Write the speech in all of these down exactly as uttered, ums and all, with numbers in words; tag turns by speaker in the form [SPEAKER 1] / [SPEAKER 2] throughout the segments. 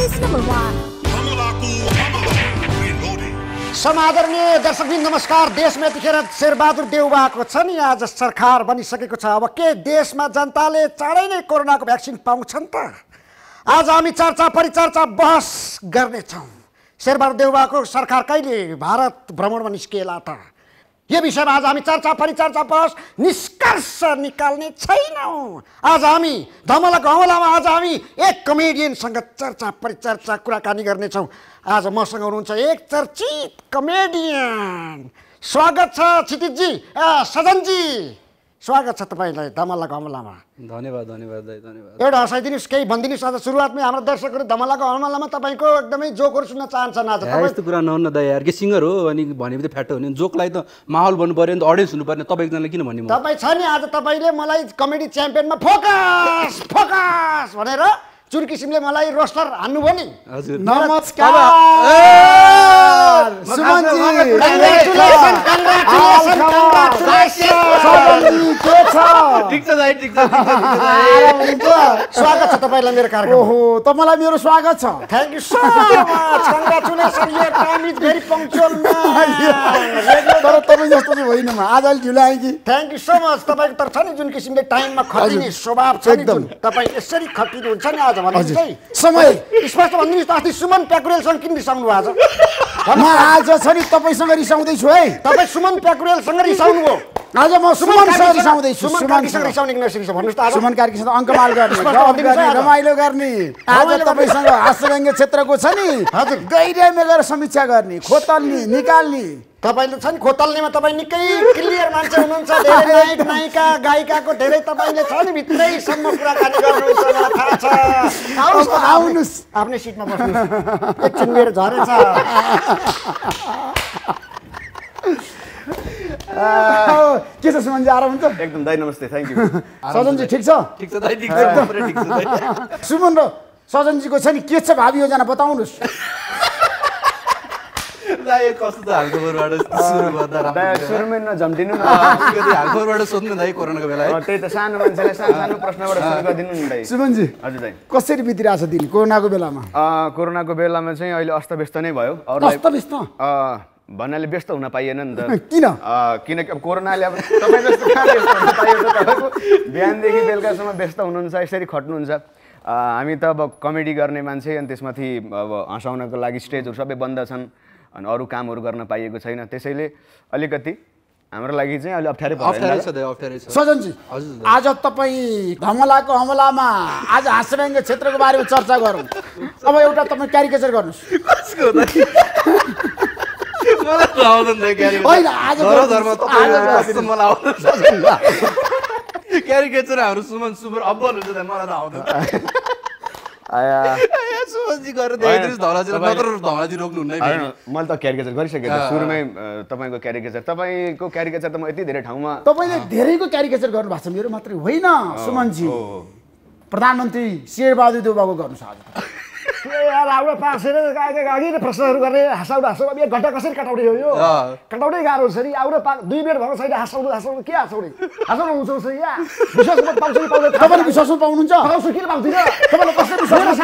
[SPEAKER 1] is number one.
[SPEAKER 2] समादरणीय दर्शकबिन नमस्कार। देशमा यतिखेर शेरबहादुर देउवाको छ नि आज सरकार बनिसकेको छ। अब के देशमा जनताले चाँडै नै कोरोनाको भ्याक्सिन पाउँछन् त? आज हामी चर्चा परिचर्चा बहस गर्नेछौँ। शेरबहादुर देउवाको सरकार कहिले भारत भ्रमणमा निस्किएला त? यो विषयमा आज हामी चर्चा परिचर्चा बहस निष्कर्ष निकाल्ने छैनौँ। आज हामी धमलाको हमलामा आज हामी एक कमेडियनसँग चर्चा परिचर्चा कुराकानी गर्नेछौँ। आज मसँग हुनुहुन्छ एक चर्चित कमेडियन। स्वागत छ क्षितिजजी, सजनजी, स्वागत छ तपाईँलाई धमलाको हमलामा।
[SPEAKER 3] धन्यवाद धन्यवाद दाइ, धन्यवाद।
[SPEAKER 2] एउटा हँसाइदिनुहोस्, केही भनिदिनुहोस्। आज सुरुवातमै हाम्रो दर्शकहरू धमलाको हमलामा तपाईँको एकदमै जोकहरू सुन्न चाहन्छन्। आज
[SPEAKER 3] यस्तो कुरा नहुन्न दाइ यार, के सिङ्गर हो अनि भनेपछि फ्याटो हुने जोकलाई त माहौल बन्नु पर्यो नि त, अडियन्स हुनु पर्ने। तपाईँ एकजनाले किन भन्ने?
[SPEAKER 2] तपाईँ छ नि आज तपाईँले मलाई कमेडी च्याम्पियनमा फोकस फोकस भनेर जुन किसिमले मलाई रोस्टर हान्नुभयो नि।
[SPEAKER 3] हजुर
[SPEAKER 2] नमस्कार
[SPEAKER 4] सुमनजी,
[SPEAKER 2] कङ्ग्रेचुलेसन कङ्ग्रेचुलेसन कङ्ग्रेचुलेसन।
[SPEAKER 3] ठिक छ दाइ, ठिक छ।
[SPEAKER 2] स्वागत छ तपाईँलाई मेरो कार्यक्रम।
[SPEAKER 4] ओहो, तपाईँलाई मेरो स्वागत छ।
[SPEAKER 2] Thank you so much, congratulation. यो time is very punctual man.
[SPEAKER 4] तर तपाईँ जस्तो चाहिँ होइन, म आज अलिक ढिलो आएँ कि।
[SPEAKER 2] Thank you so much. तपाईँको तर छ नि जुन किसिमले टाइममा खटिने स्वभाव छ नि, जुन तपाईँ यसरी खटिनुहुन्छ नि आज भने चाहिँ
[SPEAKER 4] समय
[SPEAKER 2] स्पष्ट भनिदिनुहोस् त। अस्ति सुमन प्याकुरेलसँग किन रिसाउनु भएको छ?
[SPEAKER 4] म आज छ नि तपाईँसँग रिसाउँदैछु है।
[SPEAKER 2] तपाईँ सुमन प्याकुरेलसँग रिसाउनु भयो।
[SPEAKER 4] आज म सुमनसँग रिसाउँदैछु।
[SPEAKER 2] सुमन कार्कीसँग रिसाउने किन नसिक्छ भन्नुहोस् त? आज
[SPEAKER 4] सुमन कार्कीसँग अङ्कमाल गर्ने, गफ गर्ने, रमाइलो गर्ने। आज तपाईँसँग हास्यव्यङ्ग्य क्षेत्रको छ नि, हजुर, गहिराइमा गएर समीक्षा गर्ने, खोतल्ने, निकाल्ने।
[SPEAKER 2] तपाईँले छ नि खोतल्नेमा तपाईँ निकै क्लियर मान्छे हुनुहुन्छ। धेरै नायक नायिका गायिकाको धेरै तपाईँले छ नि भित्रैसम्म कुराकानी गर्नुहुन्छ, मलाई थाहा छ। आउनुहोस् त, आउनुहोस्, आफ्नै सिटमा बस्नुहोस्। एकछिन मेरो झरेछ।
[SPEAKER 4] के छ सुमनजी, आराम हुन्छ?
[SPEAKER 5] एकदम दाइ, नमस्ते, थ्याङ्क यू।
[SPEAKER 4] सजनजी ठिक छ?
[SPEAKER 3] ठिक छ दाइ, ठिक छ, पुरै ठिक छ दाइ।
[SPEAKER 4] सुमन र सजनजीको छ नि के छ भावी योजना बताउनुहोस्।
[SPEAKER 3] दाइ कस्तो त हालखबरबाट सुरु गर्दा
[SPEAKER 5] दाइ सुरुमै नझम्टिनु न।
[SPEAKER 3] अलिकति हालखबरबाट सोध्नु दाइ, कोरोनाको बेला है।
[SPEAKER 5] त्यही त, सानो मान्छेलाई सानो सानो प्रश्नबाट सुरु गरिदिनु नि दाइ।
[SPEAKER 4] सुमनजी
[SPEAKER 5] हजुर दाइ,
[SPEAKER 4] कसरी बितिरहेछ दिन कोरोनाको बेलामा?
[SPEAKER 5] कोरोनाको बेलामा चाहिँ अहिले अस्तव्यस्त नै भयो। अरूलाई
[SPEAKER 4] अस्तव्यस्त
[SPEAKER 5] भन्नाले व्यस्त हुन पाइएन नि त।
[SPEAKER 4] किन?
[SPEAKER 5] किनकि अब कोरोनाले अब तपाईँ जस्तो कहाँ व्यस्त हुन पाइयो त? तपाईँको बिहानदेखि बेलुकासम्म व्यस्त हुनुहुन्छ, यसरी खट्नुहुन्छ। हामी त अब कमेडी गर्ने मान्छे, अनि त्यसमाथि अब हँसाउनको लागि स्टेजहरू सबै बन्द छन्, अनि अरू कामहरू गर्न पाइएको छैन। त्यसैले अलिकति हाम्रो लागि चाहिँ अहिले अप्ठ्यारै
[SPEAKER 3] पर्छ।
[SPEAKER 4] सजनजी, आज तपाईँ धमलाको हमलामा आज हास्यव्यङ्ग्य क्षेत्रको बारेमा चर्चा गरौँ। अब एउटा तपाईँ क्यारिकेचर गर्नुहोस्।
[SPEAKER 3] क्यारिकेचर हाम्रो सुमन सुपर अब्बल हुन्छ, मलाई त आउँदैन। सुमनजी गरेर देखाइदिनुहोस् धमलाजीलाई, नत्र धमलाजी रोक्नुहुन्न है।
[SPEAKER 5] मैले त क्यारिकेचर गरिसकेँ सुरुमै। तपाईँको क्यारिकेचर, तपाईँको क्यारिकेचर त म यति धेरै ठाउँमा।
[SPEAKER 4] तपाईँले धेरैको क्यारिकेचर गर्नुभएको छ, मेरो मात्रै होइन सुमनजी। प्रधानमन्त्री शेरबहादुर देउवाको गर्नुहोस् आज।
[SPEAKER 2] यार आउडा पासेर अघि प्रश्नहरू गर्ने हाँसाउडा हाँसाउडा अब घन्टा कसरी कटाउने हो? यो कटाउनै गाह्रो छ नि। आउडा पा दुई मिनट भएको छैन हाँसाउनु हाँसाउनु के हाँसाउने? हाँसाउनु हुन्छ या विश्वासमा पाउँछ कि पाउँदैन?
[SPEAKER 4] तपाईँले विश्वासमा पाउनुहुन्छ?
[SPEAKER 2] पाउँछु, किन पाउँदैन?
[SPEAKER 4] तपाईँले कसरी विश्वास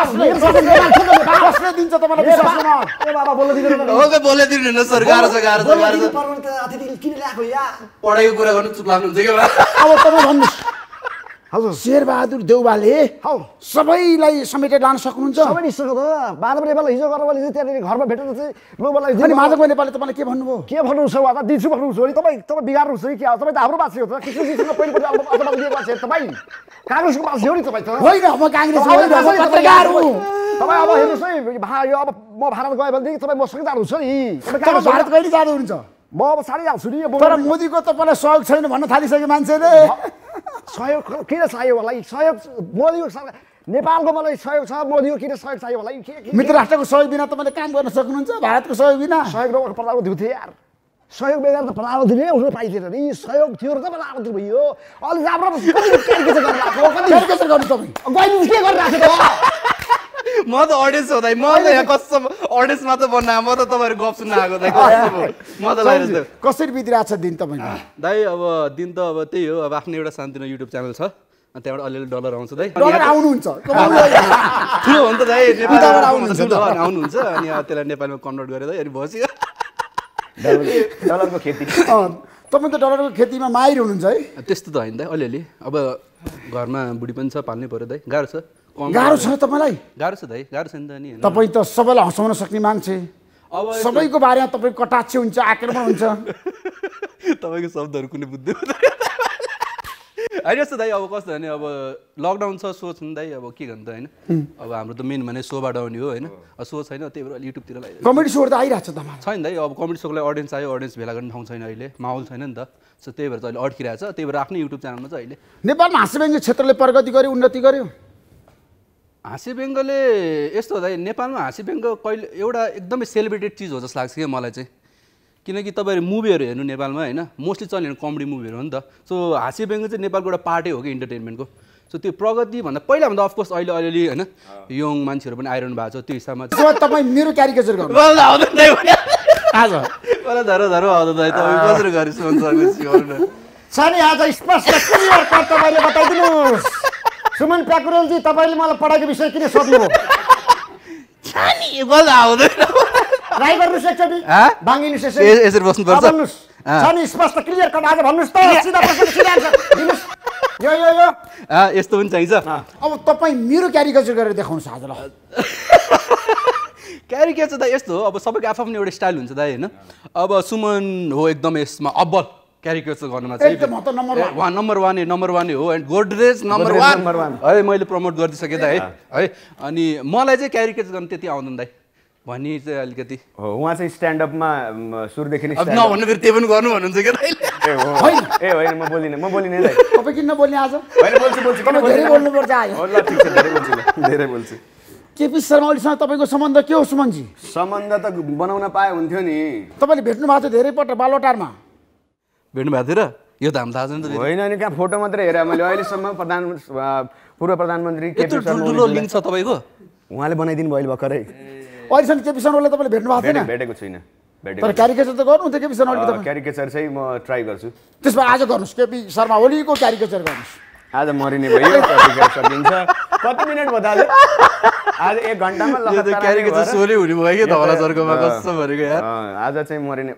[SPEAKER 4] दिन्छ? तपाईँलाई विश्वासमा
[SPEAKER 2] ए बाबा बोल्न दिँदैन।
[SPEAKER 3] ओके बोल्न दिनुहुन्न सर, गाह्रो छ, गाह्रो छ, गाह्रो छ।
[SPEAKER 2] अतिथि किन ल्याएको या?
[SPEAKER 3] पढाइको कुरा गर्नु चुप लाग्नुहुन्छ कि?
[SPEAKER 4] अब तपाईँ भन्नुहोस्,
[SPEAKER 2] हजुर,
[SPEAKER 4] शेरबहादुर देउवाले सबैलाई समेटेर लान सक्नुहुन्छ?
[SPEAKER 2] सबै निस्कको त माधव नेपाल हिजो गरेर मैले त्यहाँनिर घरमा भेटेर चाहिँ ल मलाई
[SPEAKER 4] अनि माधव नेपालले तपाईँलाई के भन्नुभयो?
[SPEAKER 2] के भन्नुहुन्छ उहाँ त दिन्छु भन्नुहुन्छ नि? तपाईँ तपाईँ बिगार्नुहुन्छ कि क्या? तपाईँ त हाम्रो मान्छे हो त। कृष्णजीसँग पहिलोपल्ट अदालत दिएको मान्छे तपाईँ काङ्ग्रेसको मान्छे हो नि तपाईँ त?
[SPEAKER 4] होइन, म काङ्ग्रेस होइन, म पत्रकार हुँ।
[SPEAKER 2] तपाईँ अब हेर्नुहोस् है, यो अब म भारत गएँ भनेदेखि तपाईँ मसँग जानुहुन्छ नि।
[SPEAKER 4] तपाईँ भारत कहिले जानुहुन्छ?
[SPEAKER 2] म अब साह्रै जान्छु नि।
[SPEAKER 4] तर मोदीको तपाईँलाई सहयोग छैन भन्न थालिसक्यो मान्छेले।
[SPEAKER 2] सहयोग किन चाहियो मलाई? सहयोग मोदीको नेपालको मलाई सहयोग छ, मोदीको किन सहयोग चाहियो मलाई?
[SPEAKER 4] मित्र राष्ट्रको सहयोग बिना तपाईँले काम गर्न सक्नुहुन्छ? भारतको सहयोग बिना?
[SPEAKER 2] सहयोग नगरेर प्रधानमन्त्री थियो यार। सहयोग बेगर त प्रधानमन्त्री नै उठ्न पाइँदैन नि। सहयोग थियो र त प्रधानमन्त्री भयो। अलि राम्रो क्यारिकेचर गरेर आएको।
[SPEAKER 4] क्यारिकेचर गर्नु तपाईँ
[SPEAKER 2] गइनु के गरिरहेको त?
[SPEAKER 3] म त अडियन्स हो दाइ, म त यहाँ कसम अडियन्स मात्र बन्न, म त तपाईँहरू गफ सुन्न आएको दाइ। म त
[SPEAKER 4] कसरी बितिरहेको छ दिन तपाईँको?
[SPEAKER 3] दाइ अब दिन त अब त्यही हो, अब आफ्नो एउटा सानोतिनो युट्युब च्यानल छ, अनि त्यहाँबाट अलिअलि डलर आउँछ दाइ
[SPEAKER 4] डलर आउनुहुन्छ
[SPEAKER 3] ठुलो हो नि त दाइ नेपालबाट आउनुहुन्छ अनि त्यसलाई नेपालमा कन्भर्ट गरेर दाइ अनि बस्यो
[SPEAKER 5] डलरको खेती
[SPEAKER 4] तपाईँ त डलरको खेतीमा माहिर हुनुहुन्छ है
[SPEAKER 3] त्यस्तो त होइन दाइ अलिअलि अब घरमा बुढी पनि छ पाल्नै पर्यो दाइ गाह्रो छ
[SPEAKER 4] गाह्रो छ तपाईँलाई
[SPEAKER 3] गाह्रो छ दाइ गाह्रो छ नि त नि
[SPEAKER 4] तपाईँ त सबैलाई हँसाउन सक्ने मान्छे
[SPEAKER 3] अब
[SPEAKER 4] सबैको बारेमा तपाईँ कटाक्ष हुन्छ आक्रमण हुन्छ
[SPEAKER 3] तपाईँको शब्दहरू कुनै बुझ्दै होइन यस्तो दाइ अब कस्तो भने अब लकडाउन छ सो छ नि दाइ अब के गर्नु त होइन अब हाम्रो त मेन भने सोबाट आउने हो होइन सो छैन त्यही भएर युट्युबतिर लगाइ
[SPEAKER 4] कमेडी सोहरू त आइरहेको छ त
[SPEAKER 3] छैन दाइ अब कमेडी सोको लागि अडियन्स आयो अडियन्स भेला गर्ने ठाउँ छैन अहिले माहौल छैन नि त सो त्यही भएर चाहिँ अहिले अड्किरहेको छ त्यही भएर आफ्नै युट्युब च्यानलमा चाहिँ अहिले
[SPEAKER 4] नेपालमा हाँस्यव्यङ्ग्य क्षेत्रले प्रगति गर्यो उन्नति गर्यो
[SPEAKER 3] हाँस्यव्यङ्ग्यले यस्तो हो दाइ नेपालमा हाँस्यव्यङ्ग्य कहिले एउटा एकदमै सेलिब्रेटेड चिज हो जस्तो लाग्छ क्या मलाई चाहिँ किनकि तपाईँहरू मुभीहरू हेर्नु नेपालमा होइन मोस्टली चल्ने कमेडी मुभीहरू हो नि त सो हाँस्यव्यङ्ग्य चाहिँ नेपालको एउटा पार्टै हो कि इन्टरटेनमेन्टको सो त्यो प्रगति भन्दा पहिलाभन्दा अफकोर्स अहिले अलिअलि होइन यङ मान्छेहरू पनि आइरहनु भएको छ त्यो हिसाबमा
[SPEAKER 4] तपाईँ मेरो क्यारिकेचर गर्नु
[SPEAKER 3] आज मलाई धरो धरो आउँदा दाइ तपाईँ कसरी गरी
[SPEAKER 2] छ नि आज स्पष्ट क्लियर कट तपाईँले बताइदिनुहोस् सुमन प्याकुरेलजी तपाईँले मलाई पढाइको विषय किन सोध्नुभयो ट्राई गर्नुहोस् एकचोटि बाङ्गिनुहोस्
[SPEAKER 3] यसरी बस्नुपर्छ
[SPEAKER 2] भन्नुहोस् छ नि स्पष्ट क्लियर कट आज भन्नुहोस् त सिधा प्रश्नको सिधा आन्सर दिनुहोस् यो यो यो
[SPEAKER 3] यस्तो पनि चाहिन्छ
[SPEAKER 4] अब तपाईँ मेरो क्यारिकेचर गरेर देखाउनुहोस् आज ल
[SPEAKER 3] क्यारिकेचर त यस्तो हो अब सबैको आफ्नो एउटा स्टाइल हुन्छ दाइ होइन अब सुमन हो एकदम यसमा अब्बल क्यारिकेचर गर्नुमा चाहिँ one number one A number one हो एन्ड गोडरेज नम्बर वान है मैले प्रमोट गरिदिइसकेँ दाइ है अनि मलाई चाहिँ क्यारिकेचर गर्नु त्यति आउँदैन दाइ भनी चाहिँ अलिकति
[SPEAKER 5] हो उहाँ चाहिँ स्ट्यान्डअपमा सुरुदेखि नै
[SPEAKER 3] नभन्नु फेरि त्यो पनि गर्नु भन्नुहुन्छ क्या
[SPEAKER 5] ए होइन म बोलिनँ म बोलिनँ दाइ
[SPEAKER 4] तपाईँ किन नबोल्ने आज
[SPEAKER 5] होइन बोल्छु बोल्छु
[SPEAKER 4] धेरै बोल्नुपर्छ आयो
[SPEAKER 5] ल ठिक छ धेरै बोल्छु धेरै बोल्छु
[SPEAKER 4] केपी शर्मा ओलीसँग तपाईँको सम्बन्ध के हो सुमनजी
[SPEAKER 5] सम्बन्ध त बनाउन पाए हुन्थ्यो नि
[SPEAKER 4] तपाईँले भेट्नु भएको थियो धेरै पल्ट बालोटारमा
[SPEAKER 3] भेट्नु भएको थियो र यो त हाम्रो थाहा छैन त
[SPEAKER 5] होइन नि कहाँ फोटो मात्रै हेरेँ मैले अहिलेसम्म प्रधान पूर्व प्रधानमन्त्री केपी शर्मा
[SPEAKER 3] ठुलो लिङ्क छ तपाईँको
[SPEAKER 5] उहाँले बनाइदिनु भयो अहिले भर्खरै
[SPEAKER 4] अहिलेसम्म केपी शर्मा ओलीलाई तपाईँले भेट्नु भएको थिएन
[SPEAKER 5] भेटेको छुइनँ
[SPEAKER 4] तर क्यारिकेचर त गर्नुहुन्थ्यो केपी शर्मा ओलीको तपाईँ
[SPEAKER 5] क्यारिकेचर चाहिँ म ट्राई गर्छु
[SPEAKER 4] त्यसमा आज गर्नुहोस् केपी शर्मा ओलीको क्यारिकेचर गर्नुहोस्
[SPEAKER 5] आज मरिने भयो सकिन्छ कति मिनट भयो दाजु आज एक घन्टामा
[SPEAKER 3] क्यारिकेचर सोले हुने भयो कि धवला सर्कमा कस्तो भनेको यार
[SPEAKER 5] आज चाहिँ मरिने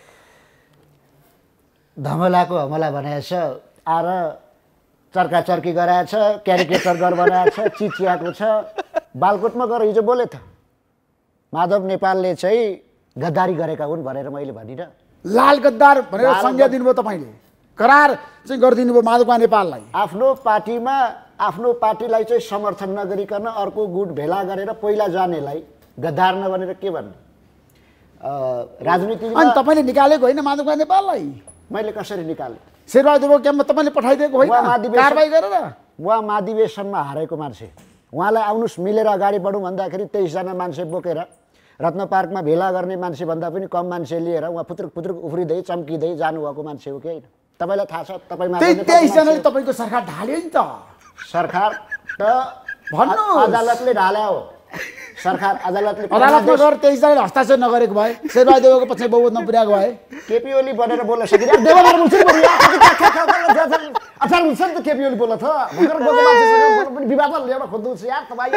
[SPEAKER 2] धमलाको हमला बनाएको छ आएर चर्का चर्की गराएको छ क्यारिकेचर गर बनाएको छ चिचियाको छ बालकोटमा गएर हिजो बोले त माधव नेपालले चाहिँ गद्दारी गरेका हुन् भनेर मैले भनिनँ
[SPEAKER 4] लाल गद्दार भनेर संज्ञा दिनुभयो तपाईँले करार चाहिँ गरिदिनु भयो माधव नेपाललाई
[SPEAKER 2] आफ्नो पार्टीमा आफ्नो पार्टीलाई चाहिँ समर्थन नगरिकन अर्को गुट भेला गरेर पहिला जानेलाई गद्दार नभनेर के भन्ने राजनीतिमा
[SPEAKER 4] अनि तपाईँले निकालेको होइन माधव नेपाललाई
[SPEAKER 2] मैले कसरी निकालेँ
[SPEAKER 4] शेरबहादुरको क्याम्पमा तपाईँले पठाइदिएको होइन कारबाही गरेर
[SPEAKER 2] उहाँ महाधिवेशनमा हारेको मान्छे उहाँलाई आउनुहोस् मिलेर अगाडि बढौँ भन्दाखेरि तेइसजना मान्छे बोकेर रत्न पार्कमा भेला गर्ने मान्छे भन्दा पनि कम मान्छे लिएर उहाँ फुत्रुक फुत्रुक उफ्रिँदै चम्किँदै जानुभएको मान्छे हो कि होइन तपाईँलाई थाहा छ तपाईँ
[SPEAKER 4] तेइसजनाले तपाईँको सरकार ढाल्यो नि त
[SPEAKER 2] सरकार त
[SPEAKER 4] भन्नु
[SPEAKER 2] अदालतले ढाल्या हो सरकार अदालतले
[SPEAKER 4] अदालतमा गएर तेइसजनाले हस्ताक्षर नगरेको भए शेरबहादुरको पछि बहुमत नपुर्याएको भए
[SPEAKER 2] केपी ओली बनेर बोल्न सकिन्छ देवनार हुन्छ नि अचार हुन्छ नि त केपी ओली बोल्न त भर्खर गएको मान्छेसँग पनि विवादमा ल्याउन खोज्नुहुन्छ यार तपाईँ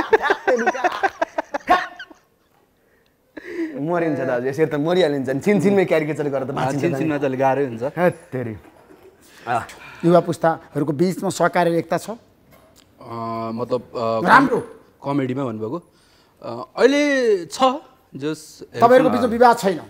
[SPEAKER 5] मरिन्छ दाजु यसरी त मरिहालिन्छ नि छिनछिनमै क्यारिकेचर गरेर त
[SPEAKER 3] छिनछिनमा त अलिक गाह्रै हुन्छ
[SPEAKER 5] तेरि
[SPEAKER 4] युवा पुस्ताहरूको बिचमा सहकार्य एकता छ
[SPEAKER 3] मतलब
[SPEAKER 4] राम्रो
[SPEAKER 3] कमेडीमा भन्नुभएको अहिले छ जस
[SPEAKER 4] तपाईँहरूको बिचमा विवाद छैन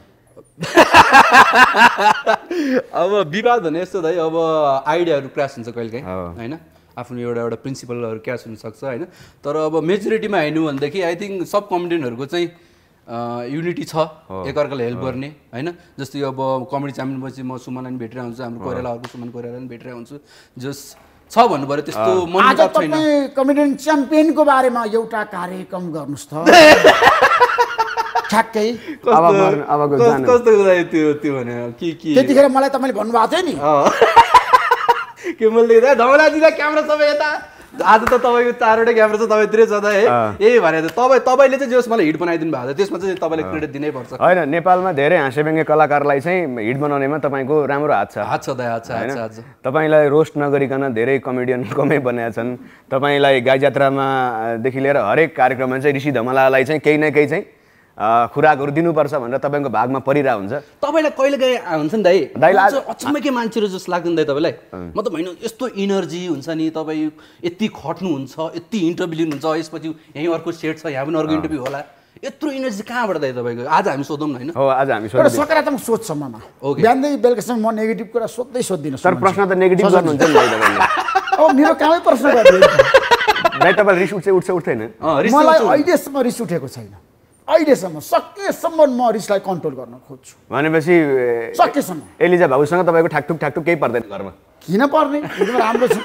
[SPEAKER 3] अब विवाद भने यस्तो दाइ अब आइडियाहरू क्रास हुन्छ कहिलेकाहीँ होइन आफ्नो एउटा एउटा प्रिन्सिपलहरू क्रास हुनसक्छ होइन तर अब मेजोरिटीमा हेर्नु भनेदेखि आई थिङ्क सब कमेडियनहरूको चाहिँ युनिटी छ एकअर्कालाई हेल्प गर्ने होइन जस्तै अब कमेडी च्याम्पियनपछि म सुमनलाई पनि भेटेर हुन्छु हाम्रो कोइराला अर्को सुमन कोइराला पनि भेटेर हुन्छु जस छ भन्नु पऱ्यो त्यस्तो मनमुटाव छैन
[SPEAKER 4] कमेडियन च्याम्पियनको बारेमा एउटा कार्यक्रम गर्नुहोस् त ठ्याक्कै
[SPEAKER 3] कस्तो त्यो त्यो भने के के
[SPEAKER 4] त्यतिखेर मलाई तपाईँले भन्नुभएको थियो नि
[SPEAKER 3] के मैले धमला दिँदा क्यामेरा सबै यता आज त तपाईँको चारवटा क्यामेरा छ तपाईँतिरै छ त है यही भने तपाईँ तपाईँले चाहिँ जस मलाई हिट बनाइदिनु भएको छ त्यसमा चाहिँ तपाईँले क्रेडिट दिनै पर्छ
[SPEAKER 5] होइन नेपालमा धेरै हाँस्यव्यङ्ग्य कलाकारलाई चाहिँ हिट बनाउनेमा तपाईँको राम्रो हात छ
[SPEAKER 3] हात छ हात छ हात छ
[SPEAKER 5] तपाईँलाई रोस्ट नगरिकन धेरै कमेडियन कमै बनाएका छन् तपाईँलाई गाई जात्रामादेखि लिएर हरेक कार्यक्रममा चाहिँ ऋषि धमलालाई चाहिँ केही न केही चाहिँ खुराकहरू दिनुपर्छ भनेर तपाईँको भागमा परिरहेको हुन्छ
[SPEAKER 3] तपाईँलाई कहिले काहीँ हुन्छ नि दाइ दाइलाई अचम्मकै मान्छेहरू जस्तो लाग्दैन दाइ तपाईँलाई मतलब होइन यस्तो इनर्जी हुन्छ नि तपाईँ यति खट्नुहुन्छ यति इन्टरभ्यू लिनुहुन्छ यसपछि यहीँ अर्को सेट छ यहाँ पनि अर्को इन्टरभ्यू होला यत्रो इनर्जी कहाँबाट दाइ तपाईँको आज हामी सोधौँ न होइन
[SPEAKER 5] हो आज हामी
[SPEAKER 4] सोध्छौँ सकारात्मक सोच छ ममा बिहानै बेलुकासम्म म नेगेटिभ कुरा सोध्दै सोध्दिनँ
[SPEAKER 5] तर प्रश्न त नेगेटिभ गर्नुहुन्छ नि तपाईँले
[SPEAKER 4] अब मेरो कामै प्रश्न गर्दै
[SPEAKER 5] दाइ तपाईँले रिस उठ्छ उठ्छ उठ्दैन
[SPEAKER 4] मलाई अहिलेसम्म रिस उठेको छैन अहिलेसम्म सकेसम्म म रिसलाई कन्ट्रोल गर्न खोज्छु
[SPEAKER 5] भनेपछि
[SPEAKER 4] सकेसम्म
[SPEAKER 5] एलिजा भाउसँग तपाईँको ठाकठुक ठाकठुक केही पर्दैन घरमा
[SPEAKER 4] किन पर्ने एकदम राम्रो छ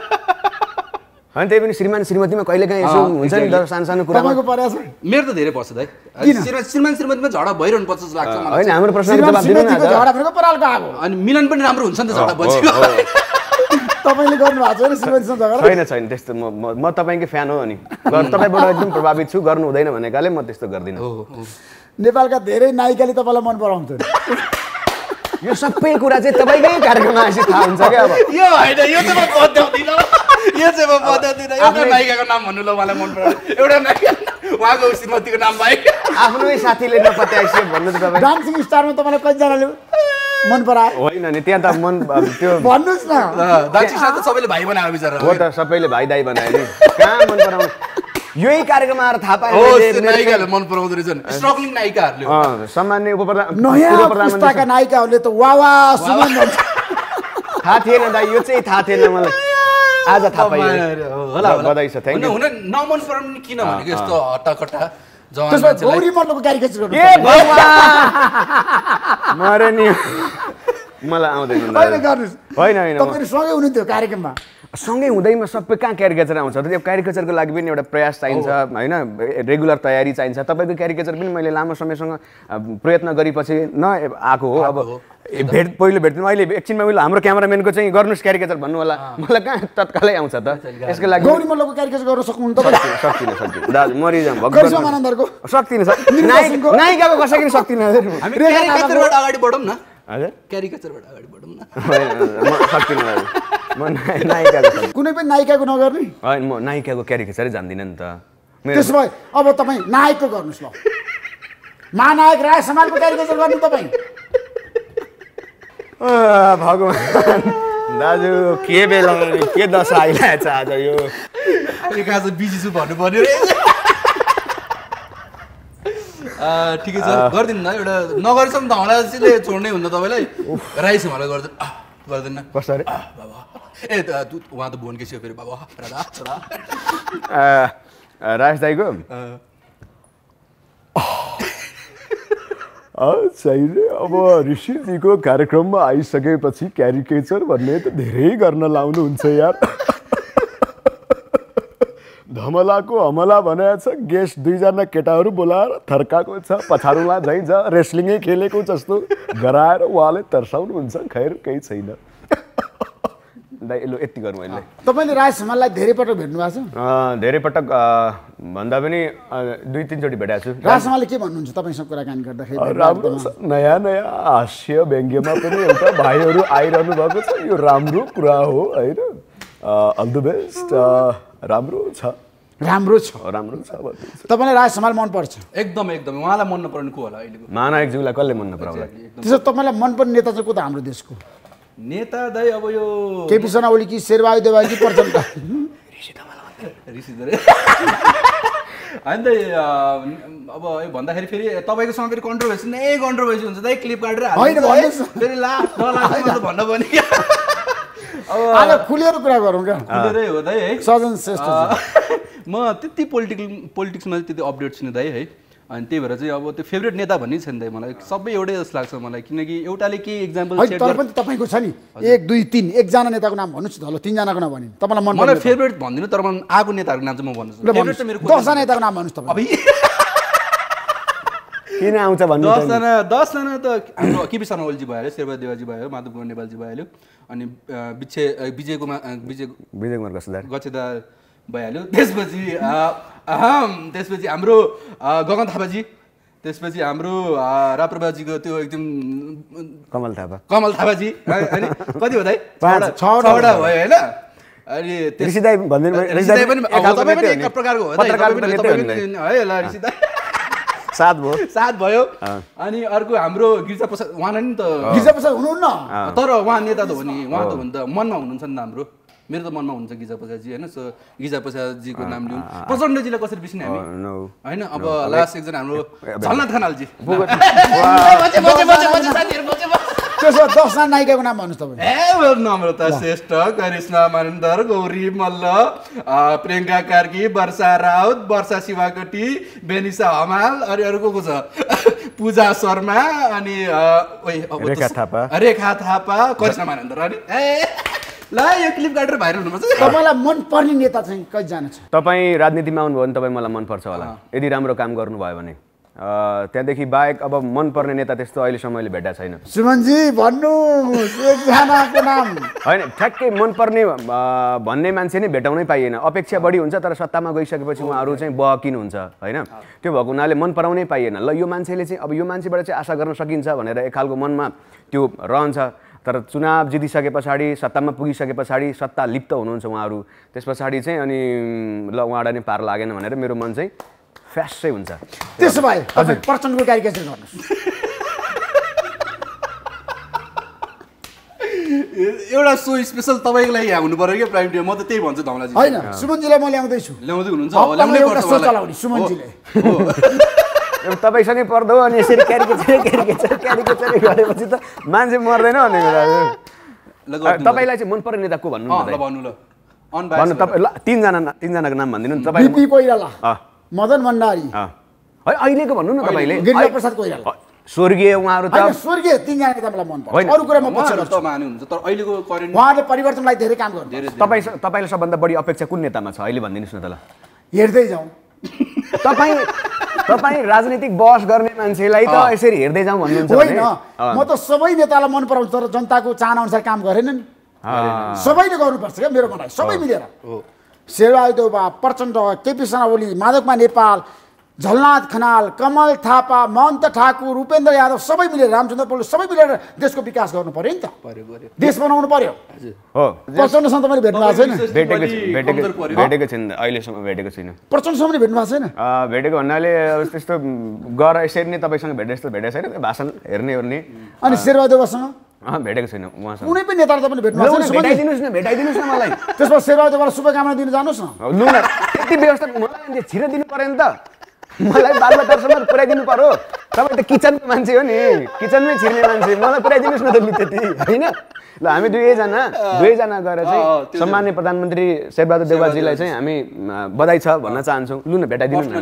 [SPEAKER 5] होइन त्यही पनि श्रीमान श्रीमतीमा कहिले काहीँ यसो हुन्छ नि सानो सानो कुरा
[SPEAKER 4] तपाईँको परेको छ
[SPEAKER 3] मेरो त धेरै पर्छ दाइ श्रीमान श्रीमतीमा झगडा भइरहनु पर्छ जस्तो लाग्छ मलाई
[SPEAKER 5] होइन हाम्रो प्रश्नको जवाब दिनु न
[SPEAKER 4] झगडा भनेको परालको आगो
[SPEAKER 3] अनि मिलन पनि राम्रो हुन्छ नि त झगडा पछि
[SPEAKER 4] तपाईँले गर्नुभएको छैन श्रीमतीसँग झगडा
[SPEAKER 5] छैन छैन त्यस्तो म म तपाईँकै फ्यान हो अनि तपाईँबाट एकदम प्रभावित छु गर्नु हुँदैन भनेकाले म त्यस्तो गर्दिनँ
[SPEAKER 4] नेपालका धेरै नायिकाले तपाईँलाई मन पराउँछन्
[SPEAKER 5] यो सबै कुरा चाहिँ तपाईँकै कार्यक्रममा आएपछि थाहा हुन्छ क्या अब
[SPEAKER 3] यो होइन यो चाहिँ म बताउँदिनँ यो चाहिँ म बताउँदिनँ एउटा नायिकाको नाम भन्नु ल मलाई मन पराउँछ एउटा नायिका उहाँको श्रीमतीको नाम बाहेक
[SPEAKER 5] आफ्नै साथीले नपत्याएपछि भन्नु त तपाईँ
[SPEAKER 4] डान्सिङ स्टारमा तपाईँलाई कतिजनाले मन परायो
[SPEAKER 5] होइन नि त्यहाँ त मन त्यो
[SPEAKER 4] भन्नुहोस् न
[SPEAKER 3] डान्सिङ स्टार त सबैले भाइ बनायो बिचरा
[SPEAKER 5] हो त सबैले भाइ दाइ बनायो नि कहाँ मन पराउनु यही कार्यक्रममा आएर थाहा पाएँ
[SPEAKER 3] नायिकाहरूले मन पराउँदो रहेछन् स्ट्रगलिङ नायिकाहरूले
[SPEAKER 5] सामान्य उपप्रधान
[SPEAKER 4] नयाँ पुस्ताका नायिकाहरूले त वा वा सुमन भन्छ
[SPEAKER 5] थाहा थिएन दाइ यो चाहिँ थाहा थिएन मलाई आज थाहा पाइयो
[SPEAKER 3] होला
[SPEAKER 5] बधाई छ थ्याङ्क यू
[SPEAKER 3] हुन नमन पराउने किन भनेको यस्तो हट्टाकट्टा
[SPEAKER 4] त्यसमा गौरी मल्लको क्यारिकेचर गर्नु
[SPEAKER 5] ए भगवान मरे नि मलाई आउँदैन
[SPEAKER 4] होइन गर्नुहोस्
[SPEAKER 5] होइन होइन
[SPEAKER 4] तपाईँहरू सँगै हुनुहुन्थ्यो कार्यक्रममा
[SPEAKER 5] सँगै हुँदैमा सबै कहाँ क्यारिकेचर आउँछ त्यो क्यारिकेचरको लागि पनि एउटा प्रयास चाहिन्छ होइन रेगुलर तयारी चाहिन्छ तपाईँको क्यारिकेचर पनि मैले लामो समयसँग प्रयत्न गरेपछि न आएको हो अब भेट पहिलो भेट्नु अहिले एकछिनमा मैले हाम्रो क्यामेराम्यानको चाहिँ गर्नुहोस् क्यारिकेचर भन्नु होला मलाई कहाँ तत्कालै आउँछ त यसको लागि
[SPEAKER 4] गौरी मल्लको क्यारिकेचर गर्न सक्नुहुन्छ तपाईँ
[SPEAKER 5] सक्दिनँ सक्दिनँ दाजु मरिजाम
[SPEAKER 4] कृष्णमानन्दको
[SPEAKER 5] सक्दिनँ नायिकाको कसरी सक्दिनँ
[SPEAKER 3] हामी क्यारिकेचरबाट अगाडि बढौँ न
[SPEAKER 5] हजुर
[SPEAKER 3] क्यारिकेचरबाट अगाडि बढौँ न
[SPEAKER 5] म सक्दिनँ दाजु म नायिकाको
[SPEAKER 4] कुनै पनि नायिकाको नगर्ने
[SPEAKER 5] होइन म नायिकाको क्यारिकेचरै जान्दिनँ नि त
[SPEAKER 4] त्यसो भए अब तपाईँ नायकको गर्नुहोस् ल महानायक राय समाजको क्यारिकेचर गर्नु तपाईँ
[SPEAKER 5] भगवान् दाजु के बेला के दशा आइरहेछ आज यो
[SPEAKER 3] आज बिजी छु भन्नु पर्यो रे ठिकै छ गरिदिनु न एउटा नगरेसम्म त हलासीले छोड्नै हुन्छ तपाईँलाई राइस मलाई गर्दैन गर्दैन
[SPEAKER 5] कसरी
[SPEAKER 3] बाबा ए उहाँ त बोन केसी हो फेरि बाबा राधा छोरा
[SPEAKER 5] राज दाइको छैन अब ऋषिजीको कार्यक्रममा आइसकेपछि क्यारिकेचर भन्ने त धेरै गर्न लाउनुहुन्छ यार धमलाको हमला भनेको छ गेस्ट दुईजना केटाहरू बोलाएर थर्काएको छ पछाडुमा झैँ छ रेस्लिङै खेलेको जस्तो गराएर उहाँले तर्साउनुहुन्छ खैर केही छैन दाइ लु यति गरौँ अहिले
[SPEAKER 4] तपाईँले राज समाजलाई धेरै पटक भेट्नु भएको छ
[SPEAKER 5] धेरै पटक भन्दा पनि दुई तिनचोटि भेटाएको छु
[SPEAKER 4] राज समाजले के भन्नुहुन्छ तपाईँसँग कुराकानी गर्दाखेरि
[SPEAKER 5] राम्रो छ नयाँ नयाँ हास्य व्यङ्ग्यमा पनि एउटा भाइहरू आइरहनु भएको छ यो राम्रो कुरा हो होइन अल द बेस्ट राम्रो छ
[SPEAKER 4] राम्रो छ
[SPEAKER 5] राम्रो छ
[SPEAKER 4] तपाईँलाई राज समाज मनपर्छ
[SPEAKER 3] एकदम एकदम उहाँलाई मन नपर्ने को होला अहिलेको
[SPEAKER 5] महानायकज्यूलाई कसले मन नपराउला
[SPEAKER 4] त्यसो तपाईँलाई मनपर्ने नेता चाहिँ को त हाम्रो देशको
[SPEAKER 3] नेता दाइ अब यो
[SPEAKER 4] केपी शर्मा ओली कि शेरबहादुर देवाल कि प्रचण्ड
[SPEAKER 3] ऋषि दरे होइन दाइ अब भन्दाखेरि फेरि तपाईँकोसँग फेरि कन्ट्रोभर्सी नै कन्ट्रोभर्सी हुन्छ दाइ क्लिप काटेर फेरि लास्ट नलास्ट भन्न पनि
[SPEAKER 4] आज खुलेर कुरा गरौँ क्या
[SPEAKER 3] खुलेरै हो दाइ है
[SPEAKER 4] सजन श्रेष्ठ
[SPEAKER 3] म त्यति पोलिटिकल पोलिटिक्समा चाहिँ त्यति अपडेट छैन दाइ है अनि त्यही भएर चाहिँ अब त्यो फेभरेट नेता भन्ने छैन दाइ मलाई सबै एउटै जस्तो लाग्छ मलाई किनकि एउटाले के इक्जाम्पल
[SPEAKER 4] तर पनि तपाईँको छ नि एक दुई तिन एकजना नेताको नाम भन्नुहोस् न ल तिनजनाको नाम भनिन् तपाईँलाई मन
[SPEAKER 3] मलाई फेभरेट भन्दिनँ तर मलाई आएको नेताहरूको नाम चाहिँ म भन्छु
[SPEAKER 4] दसजना नेताको नाम भन्नुहोस् तपाईँ
[SPEAKER 5] किन आउँछ भन्नु
[SPEAKER 3] दसजना दसजना त हाम्रो केपी शर्मा ओलीजी भइहाल्यो, शेरबहादुर देवाजी भयो, माधव कुमार नेपालजी भइहाल्यो, अनि विजय विजय कुमार विजय
[SPEAKER 5] विजय कुमार गच्छदार
[SPEAKER 3] गच्छदार भइहाल्यो। त्यसपछि त्यसपछि हाम्रो गगन थापाजी, त्यसपछि हाम्रो राप्रपाजीको त्यो एकदम
[SPEAKER 5] कमल थापा
[SPEAKER 3] कमल थापाजी अनि कति हो दाइ
[SPEAKER 4] पाँच
[SPEAKER 3] छवटा भयो होइन। अनि
[SPEAKER 5] ऋषि दाइ भनिदिनु
[SPEAKER 3] ऋषि दाइ पनि तपाईँ पनि एक प्रकारको हो है ल ऋषि दाइ
[SPEAKER 5] सात भयो
[SPEAKER 3] सात भयो। अनि अर्को हाम्रो गिरिजा प्रसाद उहाँलाई नि त
[SPEAKER 4] गिरिजा प्रसाद हुनुहुन्न
[SPEAKER 3] तर उहाँ नेता त हो नि, उहाँ त हुनु त मनमा हुनुहुन्छ नि हाम्रो, मेरो त मनमा हुनुहुन्छ गिरिजा प्रसादजी होइन। सो गिरिजा प्रसादजीको नाम लिउँ। प्रचण्डजीलाई कसरी बिर्सिने हामी होइन। अब लास्ट एकजना हाम्रो झलनाथ खनालजी,
[SPEAKER 4] त्यसो दसजना नायिकाको नाम भन्नुहोस् तपाईँ।
[SPEAKER 3] ए नम्रता श्रेष्ठ, करिश्मा मन्दर, गौरी मल्ल, प्रियङ्का कार्की, वर्षा राउत, वर्षा शिवाकोटी, बेनिसा हमाल, अनि अरू को को छ पूजा शर्मा, अनि
[SPEAKER 5] रेखा थापा
[SPEAKER 3] रेखा थापा करिश्मा मन्दर। अनि ए ल यो क्लिप काटेर भाइरल हुनुपर्छ।
[SPEAKER 4] तपाईँलाई मनपर्ने नेता चाहिँ कतिजना छ?
[SPEAKER 5] तपाईँ राजनीतिमा आउनुभयो भने तपाईँ मलाई मनपर्छ होला यदि राम्रो काम गर्नुभयो भने। त्यहाँदेखि बाहेक अब मनपर्ने नेता त्यस्तो अहिलेसम्म मैले भेटेको छैन।
[SPEAKER 4] सुमनजी भन्नुहोस् एकजनाको नाम।
[SPEAKER 5] होइन ठ्याक्कै मनपर्ने भन्ने मान्छे नै भेटाउनै पाइएन। अपेक्षा बढी हुन्छ तर सत्तामा गइसकेपछि उहाँहरू चाहिँ बहकिन हुन्छ होइन। त्यो भएको हुनाले मन पराउनै पाइएन। ल यो मान्छेले चाहिँ अब यो मान्छेबाट चाहिँ आशा गर्न सकिन्छ भनेर एक खालको मनमा त्यो रहन्छ। तर चुनाव जितिसके पछाडि सत्तामा पुगिसके पछाडि सत्ता लिप्त हुनुहुन्छ उहाँहरू, त्यस पछाडि चाहिँ अनि ल उहाँलाई नै पार लागेन भनेर मेरो मन चाहिँ फ्यासै हुन्छ।
[SPEAKER 4] त्यसो भए हजुर प्रचण्डको क्यारिकेचर गर्नुहोस्।
[SPEAKER 3] एउटा सो स्पेसल तपाईँको लागि यहाँ हुनु पर्यो क्या प्राइम टाइम, म त त्यही भन्छु धमलाजी।
[SPEAKER 4] होइन सुमनजीलाई म ल्याउँदैछु।
[SPEAKER 3] ल्याउँदै हुनुहुन्छ
[SPEAKER 4] ल्याउनै पर्छ चलाउने सुमनजीले।
[SPEAKER 5] तपाईँसँगै पर्दो अनि यसरी क्यारिकेचर क्यारिकेचर क्यारिकेचर गरेपछि त मान्छे मर्दैन भन्ने कुरा। तपाईँलाई चाहिँ मनपर्ने नेता को भन्नु
[SPEAKER 3] भन्नु ल
[SPEAKER 5] भन्नु तपाईँ ल तिनजना तिनजनाको नाम भनिदिनु नि तपाईँ।
[SPEAKER 4] बिपी कोइराला, मदन भण्डारी,
[SPEAKER 5] है अहिलेको भन्नु न तपाईँले।
[SPEAKER 4] गिरिजा प्रसाद कोइराला
[SPEAKER 5] स्वर्गीय उहाँहरू त
[SPEAKER 4] स्वर्गीय तिनजना नेता मलाई मनपर्छ। अरू कुरा म पछि गर्छु।
[SPEAKER 3] मान्नुहुन्छ तर अहिलेको करेन्ट
[SPEAKER 4] उहाँले परिवर्तनलाई धेरै काम गर्नु।
[SPEAKER 5] तपाईँ तपाईँलाई सबभन्दा बढी अपेक्षा कुन नेतामा छ अहिले भनिदिनुहोस् न त ल।
[SPEAKER 4] हेर्दै जाउँ।
[SPEAKER 5] तपाईँ तपाईँ राजनीतिक बहस गर्ने मान्छेलाई त यसरी हेर्दै जाउँ भन्नुहुन्छ
[SPEAKER 4] होइन। म त सबै नेतालाई मन पराउँछु तर जनताको चाहना अनुसार काम गरेन नि। सबैले गर्नुपर्छ क्या मेरो भनाइ, सबै मिलेर। शेरबहादुर देउवा, प्रचण्ड, केपी शर्मा ओली, माधव कुमार नेपाल, झलनाथ खनाल, कमल थापा, महन्त ठाकुर, उपेन्द्र यादव सबै मिलेर, रामचन्द्र पौडेल सबै मिलेर देशको विकास गर्नु पर्यो नि त। देश बनाउनु पर्यो।
[SPEAKER 5] हो
[SPEAKER 4] प्रचण्डसँग मैले भेट्नु भएको छैन।
[SPEAKER 5] भेटेको भेटेको भेटेको छैन अहिलेसम्म भेटेको छैन।
[SPEAKER 4] प्रचण्डसँग पनि भेट्नु भएको छैन।
[SPEAKER 5] भेटेको भन्नाले अब त्यस्तो गर यसरी नै तपाईँसँग भेटे जस्तो भेटेको छैन। भाषण हेर्ने ओर्ने।
[SPEAKER 4] अनि शेरबहादुर देउवासँग
[SPEAKER 5] भेटेको छैन उहाँसँग।
[SPEAKER 4] कुनै पनि नेताले तपाईँले भेट्नु भएको छैन।
[SPEAKER 5] भेटाइदिनुहोस् न भेटाइदिनुहोस् न मलाई।
[SPEAKER 4] त्यसमा शेरबहादुर देउवालाई शुभकामना दिन जानुहोस् न।
[SPEAKER 5] लु न यति व्यवस्था मलाई छिर्न दिनु पऱ्यो नि त। मलाई बालबच्चासम्म पुऱ्याइदिनु पर्यो। तपाईँ त किचनको मान्छे हो नि, किचनमै छिर्ने मान्छे, मलाई पुऱ्याइदिनुहोस् न त लु त्यति होइन। ल हामी दुवैजना दुवैजना गएर चाहिँ सम्मान्य प्रधानमन्त्री शेरबहादुर देउवाजीलाई चाहिँ हामी बधाई छ भन्न चाहन्छौँ। लु न भेटाइदिनु न।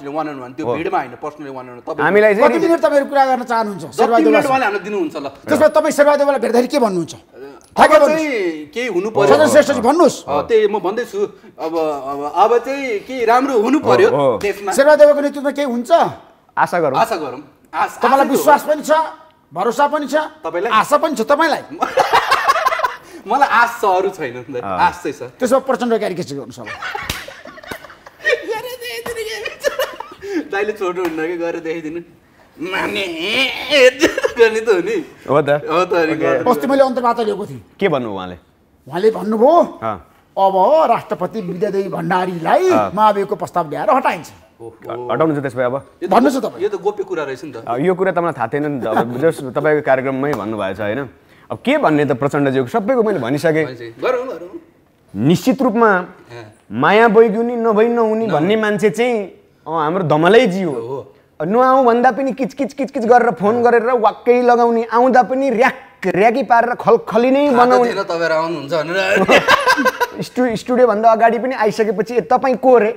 [SPEAKER 5] हामीलाई चाहिँ
[SPEAKER 4] कति मिनट तपाईँहरू कुरा गर्न चाहनुहुन्छ शेरबहादुर देउवालाई
[SPEAKER 3] दिनुहुन्छ ल।
[SPEAKER 4] त्यसमा तपाईँ शेरबहादुर देउवालाई भेट्दाखेरि के भन्नुहुन्छ?
[SPEAKER 3] केही हुनु पर्यो।
[SPEAKER 4] सदन श्रेष्ठजी भन्नुहोस्।
[SPEAKER 3] त्यही म भन्दैछु अब अब चाहिँ केही राम्रो हुनु पर्यो देशमा।
[SPEAKER 4] शेरबहादुर देउवाको नेतृत्वमा केही हुन्छ
[SPEAKER 5] आशा गरौँ।
[SPEAKER 3] आशा गरौँ।
[SPEAKER 4] तपाईँलाई विश्वास पनि छ, भरोसा पनि छ,
[SPEAKER 3] तपाईँलाई
[SPEAKER 4] आशा पनि छ तपाईँलाई?
[SPEAKER 3] मलाई आश छ, अरू छैन। आश चाहिँ छ।
[SPEAKER 4] त्यसमा प्रचण्ड क्यारिकेचर गर्नुहोस् अब।
[SPEAKER 3] दाइले छोड्नु हुन्न कि गरेर देखाइदिनु माने गर्ने त हो नि।
[SPEAKER 5] हो त
[SPEAKER 3] हो त।
[SPEAKER 4] अस्ति मैले अन्तर्वार्ता ल्याएको थिएँ।
[SPEAKER 5] के भन्नु उहाँले?
[SPEAKER 4] उहाँले भन्नुभयो अब राष्ट्रपति विद्यादेवी भण्डारीलाई महाभियोगको प्रस्ताव ल्याएर हटाइन्छ।
[SPEAKER 5] हटाउनु छ त्यसो भए अब
[SPEAKER 3] भन्नुहोस् न तपाईँ। यो त गोप्य कुरा रहेछ नि त।
[SPEAKER 5] यो कुरा तपाईँलाई थाहा थिएन नि त। अब जस तपाईँको कार्यक्रममै भन्नुभएछ होइन। अब के भन्ने त प्रचण्डज्यूको सबैको मैले भनिसकेँ। निश्चित रूपमा माया बैगुनी नभई नहुने भन्ने मान्छे चाहिँ हाम्रो धमलैजी हो। नआउँ भन्दा पनि किचकिच किचकिच गरेर फोन गरेर वाक्कै लगाउने, आउँदा पनि र्याक र्याकी पारेर खलखली नै बनाउने। स्टु स्टुडियो भन्दा अगाडि पनि आइसकेपछि तपाईँ को रे?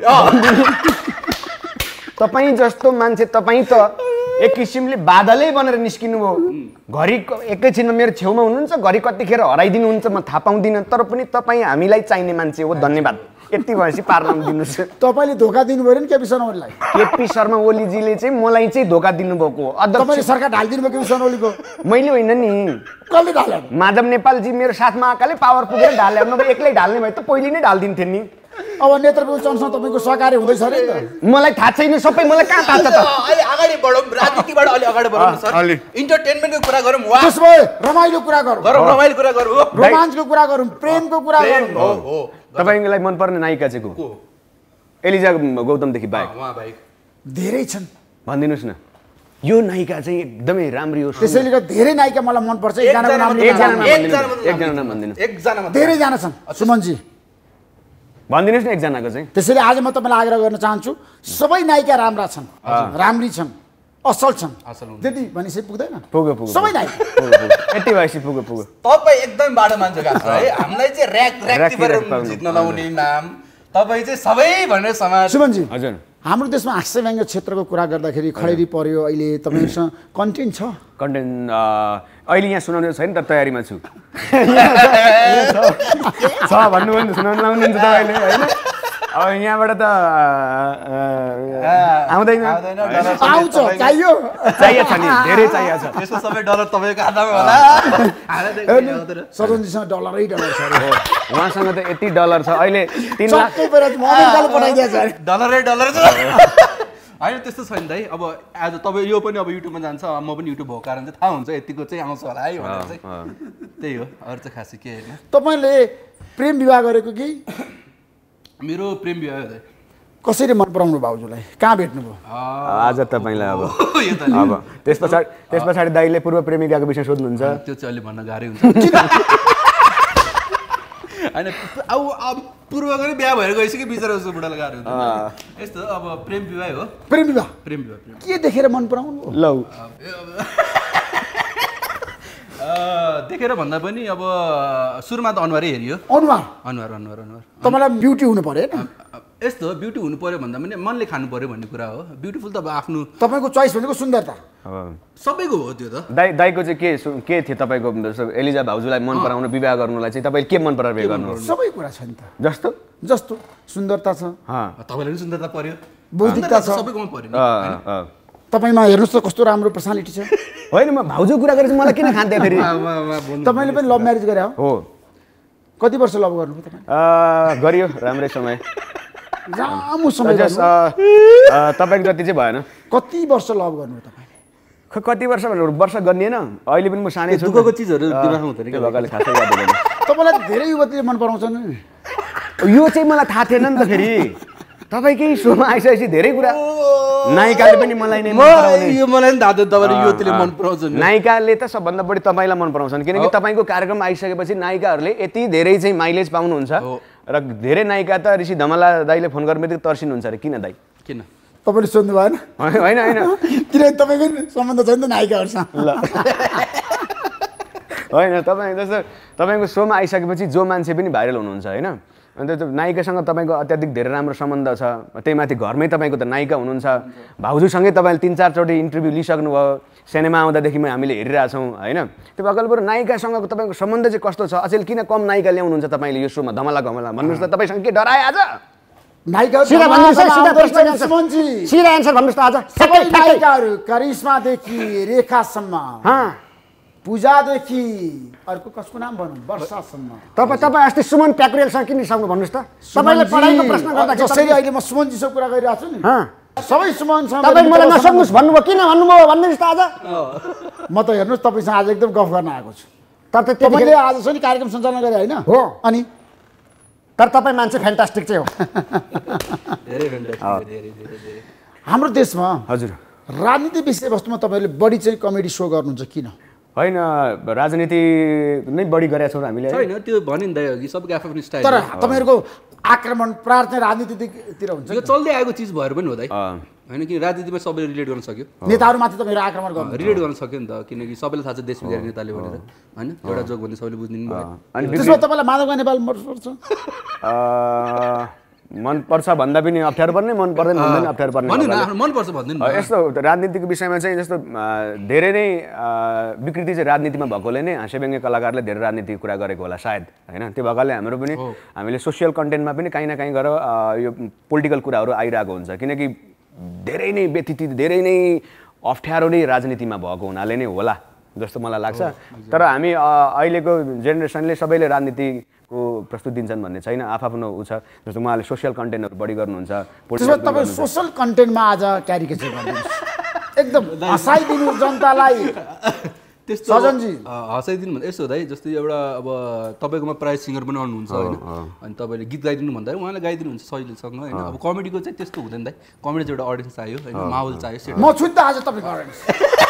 [SPEAKER 5] तपाईँ जस्तो मान्छे तपाईँ त एक किसिमले बादलै बनेर निस्किनु भयो। घरि एकैछिनमा मेरो छेउमा हुनुहुन्छ, घरि कतिखेर हराइदिनुहुन्छ म थाहा पाउँदिनँ। तर पनि तपाईँ हामीलाई चाहिने मान्छे हो। धन्यवाद। यति भएपछि पार्लामा दिनुहोस्।
[SPEAKER 4] तपाईँले धोका दिनुभयो नि केपी शर्मा ओलीलाई।
[SPEAKER 5] केपी शर्मा ओलीजीले चाहिँ मलाई चाहिँ धोका दिनुभएको
[SPEAKER 4] तपाईँले सरकार ढालिदिनु भयो केपी शर्मा ओलीको।
[SPEAKER 5] मैले होइन नि,
[SPEAKER 4] कसले ढाल्यो?
[SPEAKER 5] माधव नेपालजी मेरो साथमा आएकाले पावर पुगेर ढाल्यो, नभए एक्लै ढाल्ने भए त पहिले नै ढालिदिन्थ्यो नि।
[SPEAKER 4] अब नेत्रको चन्सँग तपाईँको सहकार्य हुँदैछ अरे नि त।
[SPEAKER 5] मलाई थाहा छैन सबै, मलाई कहाँ थाहा छ त।
[SPEAKER 3] अहिले अगाडि बढौँ, राजनीतिबाट अलि अगाडि बढौँ सर। इन्टरटेनमेन्टको कुरा गरौँ, वाह
[SPEAKER 4] त्यसो भए रमाइलो कुरा गरौँ,
[SPEAKER 3] गरौँ रमाइलो कुरा गरौँ,
[SPEAKER 4] रोमाञ्चको कुरा गरौँ, प्रेमको कुरा गरौँ।
[SPEAKER 3] हो हो
[SPEAKER 5] तपाईँलाई मनपर्ने नायिका चाहिँ को? एलिजा गौतमदेखि बाहेक
[SPEAKER 3] उहाँ बाहेक
[SPEAKER 4] धेरै छन्,
[SPEAKER 5] भनिदिनुहोस् न। यो नायिका चाहिँ एकदमै राम्रो हो।
[SPEAKER 4] त्यसैले गर्दा धेरै नायिका मलाई मनपर्छ। एकजनाको नाम
[SPEAKER 5] एकजना नाम
[SPEAKER 3] एकजना
[SPEAKER 5] भनिदिनुहोस्, एकजना नाम भनिदिनुहोस्।
[SPEAKER 3] एकजना मात्र
[SPEAKER 4] धेरैजना छन् सुमनजी,
[SPEAKER 5] भनिदिनुहोस् न एकजनाको चाहिँ।
[SPEAKER 4] त्यसैले आज म तपाईँलाई आग्रह गर्न चाहन्छु, सबै नायिका राम्रा छन्, राम्री छन्, असल छन्, त्यति भनेपछि पुग्दैन?
[SPEAKER 5] पुग्यो पुग्यो
[SPEAKER 4] सबै नायिका
[SPEAKER 5] यति भएपछि पुग्यो पुग्यो।
[SPEAKER 3] तपाईँ एकदम बाटो मान्छे गएको छ है। हामीलाई चाहिँ ऱ्याक ऱ्याक जित्न लाउने नाम तपाईँ चाहिँ सबै भनेर समाज।
[SPEAKER 4] सुमनजी
[SPEAKER 5] हजुर,
[SPEAKER 4] हाम्रो देशमा हास्य व्यङ्ग्य क्षेत्रको कुरा गर्दाखेरि खडेरी पर्यो, अहिले तपाईँसँग कन्टेन्ट छ?
[SPEAKER 5] कन्टेन्ट अहिले यहाँ सुनाउनु छैन त, तयारीमा छु। छ भन्नुभयो नि सुनाउनु लाउनुहुन्छ तपाईँले होइन। अब यहाँबाट त आउँदैन,
[SPEAKER 4] आउँछ, चाहियो
[SPEAKER 5] चाहिएको छ नि, धेरै चाहिएको छ।
[SPEAKER 3] त्यसको सबै डलर तपाईँको हातमा होला।
[SPEAKER 4] सजनजीसँग डलरै डलर छ अरे।
[SPEAKER 5] उहाँसँग त यति डलर छ अहिले तिन लाख।
[SPEAKER 4] सबै बेला म अमेरिकाले पठाइदिएछ अरे।
[SPEAKER 3] डलरै डलर छ होइन, त्यस्तो छैन दाइ। अब आज तपाईँ यो पनि अब युट्युबमा जान्छ, म पनि युट्युब भएको कारण चाहिँ थाहा हुन्छ यतिको चाहिँ आउँछ होला है भनेर चाहिँ, त्यही हो, अरू चाहिँ खासै के होइन।
[SPEAKER 4] तपाईँले प्रेम विवाह गरेको कि?
[SPEAKER 3] मेरो प्रेम विवाह हो दाइ।
[SPEAKER 4] कसरी मन पराउनु भाउजूलाई, कहाँ भेट्नुभयो?
[SPEAKER 5] आज तपाईँलाई अब अब त्यस पछाडि त्यस पछाडि दाइले पूर्व प्रेमिकाको विषय सोध्नुहुन्छ।
[SPEAKER 3] त्यो चाहिँ अलि भन्न गाह्रै हुन्छ होइन। अब अब पूर्व पनि बिहा भएर गइसक्यो बिचरा, उसको बुढालाई गाह्रो हुन्छ। यस्तो अब प्रेम विवाह हो।
[SPEAKER 4] प्रेम विवाह
[SPEAKER 3] प्रेम विवाह प्रेम
[SPEAKER 4] के देखेर मन पराउनु?
[SPEAKER 5] लौ
[SPEAKER 3] देखेर भन्दा पनि अब सुरुमा त अनुहारै हेरियो।
[SPEAKER 4] अनुहार
[SPEAKER 3] अनुहार अनुहार अनुहार
[SPEAKER 4] तपाईँलाई ब्युटी हुनु पर्यो होइन?
[SPEAKER 3] यस्तो ब्युटी हुनु पर्यो भन्दा पनि मनले खानु पर्यो भन्ने कुरा हो। ब्युटिफुल त अब आफ्नो
[SPEAKER 4] तपाईँको चोइस भनेको सुन्दरता
[SPEAKER 3] सबैको हो त्यो त।
[SPEAKER 5] दाइ दाइको चाहिँ के के थियो तपाईँको एलिजा भाउजूलाई मन पराउन विवाह गर्नुलाई चाहिँ तपाईँले के मन पराएर विवाह गर्नु?
[SPEAKER 4] सबै कुरा छ नि त।
[SPEAKER 5] जस्तो
[SPEAKER 4] जस्तो सुन्दरता छ,
[SPEAKER 3] तपाईँलाई पनि सुन्दरता पर्यो,
[SPEAKER 4] बौद्धिकता छ,
[SPEAKER 3] सबैकोमा पर्यो।
[SPEAKER 4] तपाईँमा हेर्नुहोस् त कस्तो राम्रो पर्सनालिटी छ।
[SPEAKER 5] होइन म भाउजू कुरा गरेर मलाई किन खान्थेँ फेरि?
[SPEAKER 4] तपाईँले पनि लभ म्यारेज गरे
[SPEAKER 5] हो?
[SPEAKER 4] कति वर्ष लभ गर्नुभयो तपाईँ?
[SPEAKER 5] गरियो राम्रै समय,
[SPEAKER 4] लामो समय।
[SPEAKER 5] तपाईँको जति चाहिँ भएन।
[SPEAKER 4] कति वर्ष लभ गर्नुभयो तपाईँले?
[SPEAKER 5] खै कति वर्ष भन्नु वर्ष गर्निएन, अहिले पनि म सानै छु।
[SPEAKER 3] दुःखको चिजहरू दिमागमा हुँदैन
[SPEAKER 5] के भएकोले खासै याद हुँदैन।
[SPEAKER 4] तपाईँलाई धेरै युवतीले मन पराउँछन् नि?
[SPEAKER 5] यो चाहिँ मलाई थाहा थिएन नि त फेरि। तपाईँकै सोमा आइसकेपछि धेरै कुरा नायिकाले पनि मलाई नै मन पराउने।
[SPEAKER 3] यो मलाई नि थाहा थियो तपाईँले युवतीले मन पराउँछन्।
[SPEAKER 5] नायिकाले त सबभन्दा बढी तपाईँलाई मन पराउँछन्, किनकि तपाईँको कार्यक्रम आइसकेपछि नायिकाहरूले यति धेरै चाहिँ माइलेज पाउनुहुन्छ र धेरै नायिका त ऋषि धमला दाइले फोन गर्ने बित्तिकै तर्सिनुहुन्छ अरे। किन दाइ?
[SPEAKER 3] किन
[SPEAKER 4] तपाईँले सोध्नु भएन?
[SPEAKER 5] होइन होइन,
[SPEAKER 4] किनभने तपाईँको सम्बन्ध छ नि त नायिकाहरूसँग।
[SPEAKER 5] ल होइन, तपाईँ जस्तो तपाईँको सोमा आइसकेपछि जो मान्छे पनि भाइरल हुनुहुन्छ होइन, अन्त त्यो नायिकासँग तपाईँको अत्याधिक धेरै राम्रो सम्बन्ध छ। त्यही माथि घरमै तपाईँको त नायिका हुनुहुन्छ, भाउजूसँगै तपाईँले तिन चारचोटि इन्टरभ्यू लिइसक्नुभयो, सिनेमा आउँदादेखि हामीले हेरिरहेछौँ होइन। त्यो भएकोले बरु नायिकासँगको तपाईँको सम्बन्ध चाहिँ कस्तो छ? अचेल किन कम नायिका ल्याउनुहुन्छ तपाईँले यो सोमा धमला घमला? भन्नुहोस् त, तपाईँसँग के डराए आज?
[SPEAKER 2] नायिका सिधा भन्नुहोस् है, सिधा प्रश्न, सिधा एन्सर भन्नुहोस् त आज।
[SPEAKER 4] सबै नायिकाहरू करिश्मादेखि रेखासम्म, पूजादेखि अर्को कसको नाम भनौँ, वर्षासम्म।
[SPEAKER 2] तपाईँ तपाईँ अस्ति सुमन प्याकुरेलसँग किन रिसाउनु भन्नुहोस् त? तपाईँले पढाइको प्रश्न गर्दा
[SPEAKER 4] जसरी अहिले म सुमनजीसँग कुरा गरिरहेको छु नि, सबै सुमनसँग
[SPEAKER 2] तपाईँ मलाई नसक्नुहोस् भन्नुभयो, किन भन्नुभयो भन्नुहोस् त आज?
[SPEAKER 4] म त हेर्नुहोस् तपाईँसँग आज एकदम गफ गर्न आएको छु।
[SPEAKER 2] तर त
[SPEAKER 4] तपाईँले आज चाहिँ कार्यक्रम सञ्चालन गरे होइन?
[SPEAKER 2] हो।
[SPEAKER 4] अनि
[SPEAKER 2] तर तपाईँ मान्छे फ्यान्टास्टिक चाहिँ हो।
[SPEAKER 4] हाम्रो देशमा
[SPEAKER 5] हजुर
[SPEAKER 4] राजनीति विषयवस्तुमा तपाईँले बढी चाहिँ कमेडी सो गर्नुहुन्छ किन?
[SPEAKER 5] होइन, राजनीति नै बढी गरेका छौँ हामीले।
[SPEAKER 3] छैन त्यो भनिन् दाइ अघि, सबैको आफ्नो आफ्नो स्टाइल।
[SPEAKER 4] तर तपाईँहरूको आक्रमण प्रार चाहिँ राजनीतितिर हुन्छ।
[SPEAKER 3] यो चल्दै आएको चिज भएर पनि हो दाइ, होइन कि राजनीतिमा सबैले रिलेट गर्न सक्यो,
[SPEAKER 4] नेताहरूमाथि तपाईँहरू आक्रमण गर्नु
[SPEAKER 3] रिलेट गर्न सक्यो नि त, किनकि सबैलाई थाहा छ देश बिगारी नेताले भनेर होइन, एउटा जोक भन्ने सबैले बुझ्दिनु भयो।
[SPEAKER 4] त्यसमा तपाईँलाई माधव नेपाल मनपर्छ?
[SPEAKER 5] मनपर्छ भन्दा पनि अप्ठ्यारो पर्ने मन पर्दैन भन्दा पनि अप्ठ्यारो पर्ने
[SPEAKER 3] भन्नु न आफ्नो मनपर्छ भनिदिनु न
[SPEAKER 5] यस्तो राजनीतिको विषयमा चाहिँ जस्तो धेरै नै विकृति चाहिँ राजनीतिमा भएकोले नै हाँस्यव्यङ्ग्य कलाकारले धेरै राजनीतिको कुरा गरेको होला सायद होइन त्यो भएकाले हाम्रो पनि हामीले सोसियल कन्टेन्टमा पनि काहीँ न काहीँ गएर यो पोलिटिकल कुराहरू आइरहेको हुन्छ किनकि धेरै नै व्यतिथि धेरै नै अप्ठ्यारो नै राजनीतिमा भएको हुनाले नै होला जस्तो मलाई लाग्छ तर हामी अहिलेको जेनेरेसनले सबैले राजनीतिको प्रस्तुत दिन्छन् भन्ने छैन आफआफ्नो ऊ छ जस्तो उहाँले सोसियल कन्टेन्टहरू बढी गर्नुहुन्छ
[SPEAKER 4] तपाईँ सोसियल कन्टेन्टमा आज क्यारिकेचर गर्नुहुन्छ एकदम हँसाइदिनु जनतालाई
[SPEAKER 3] त्यस्तो सजनजी हँसाइदिनु भन्दा यस्तो हो दाइ जस्तै एउटा अब तपाईँकोमा प्रायः सिङ्गर पनि आउनुहुन्छ होइन अनि तपाईँले गीत गाइदिनु भन्दा उहाँले गाइदिनुहुन्छ सहिलेसँग होइन अब कमेडीको चाहिँ त्यस्तो हुँदैन दाइ कमेडी चाहिँ एउटा अडियन्स चाहियो होइन माहौल चाहियो
[SPEAKER 4] म छु नि त आज तपाईँको अडियन्स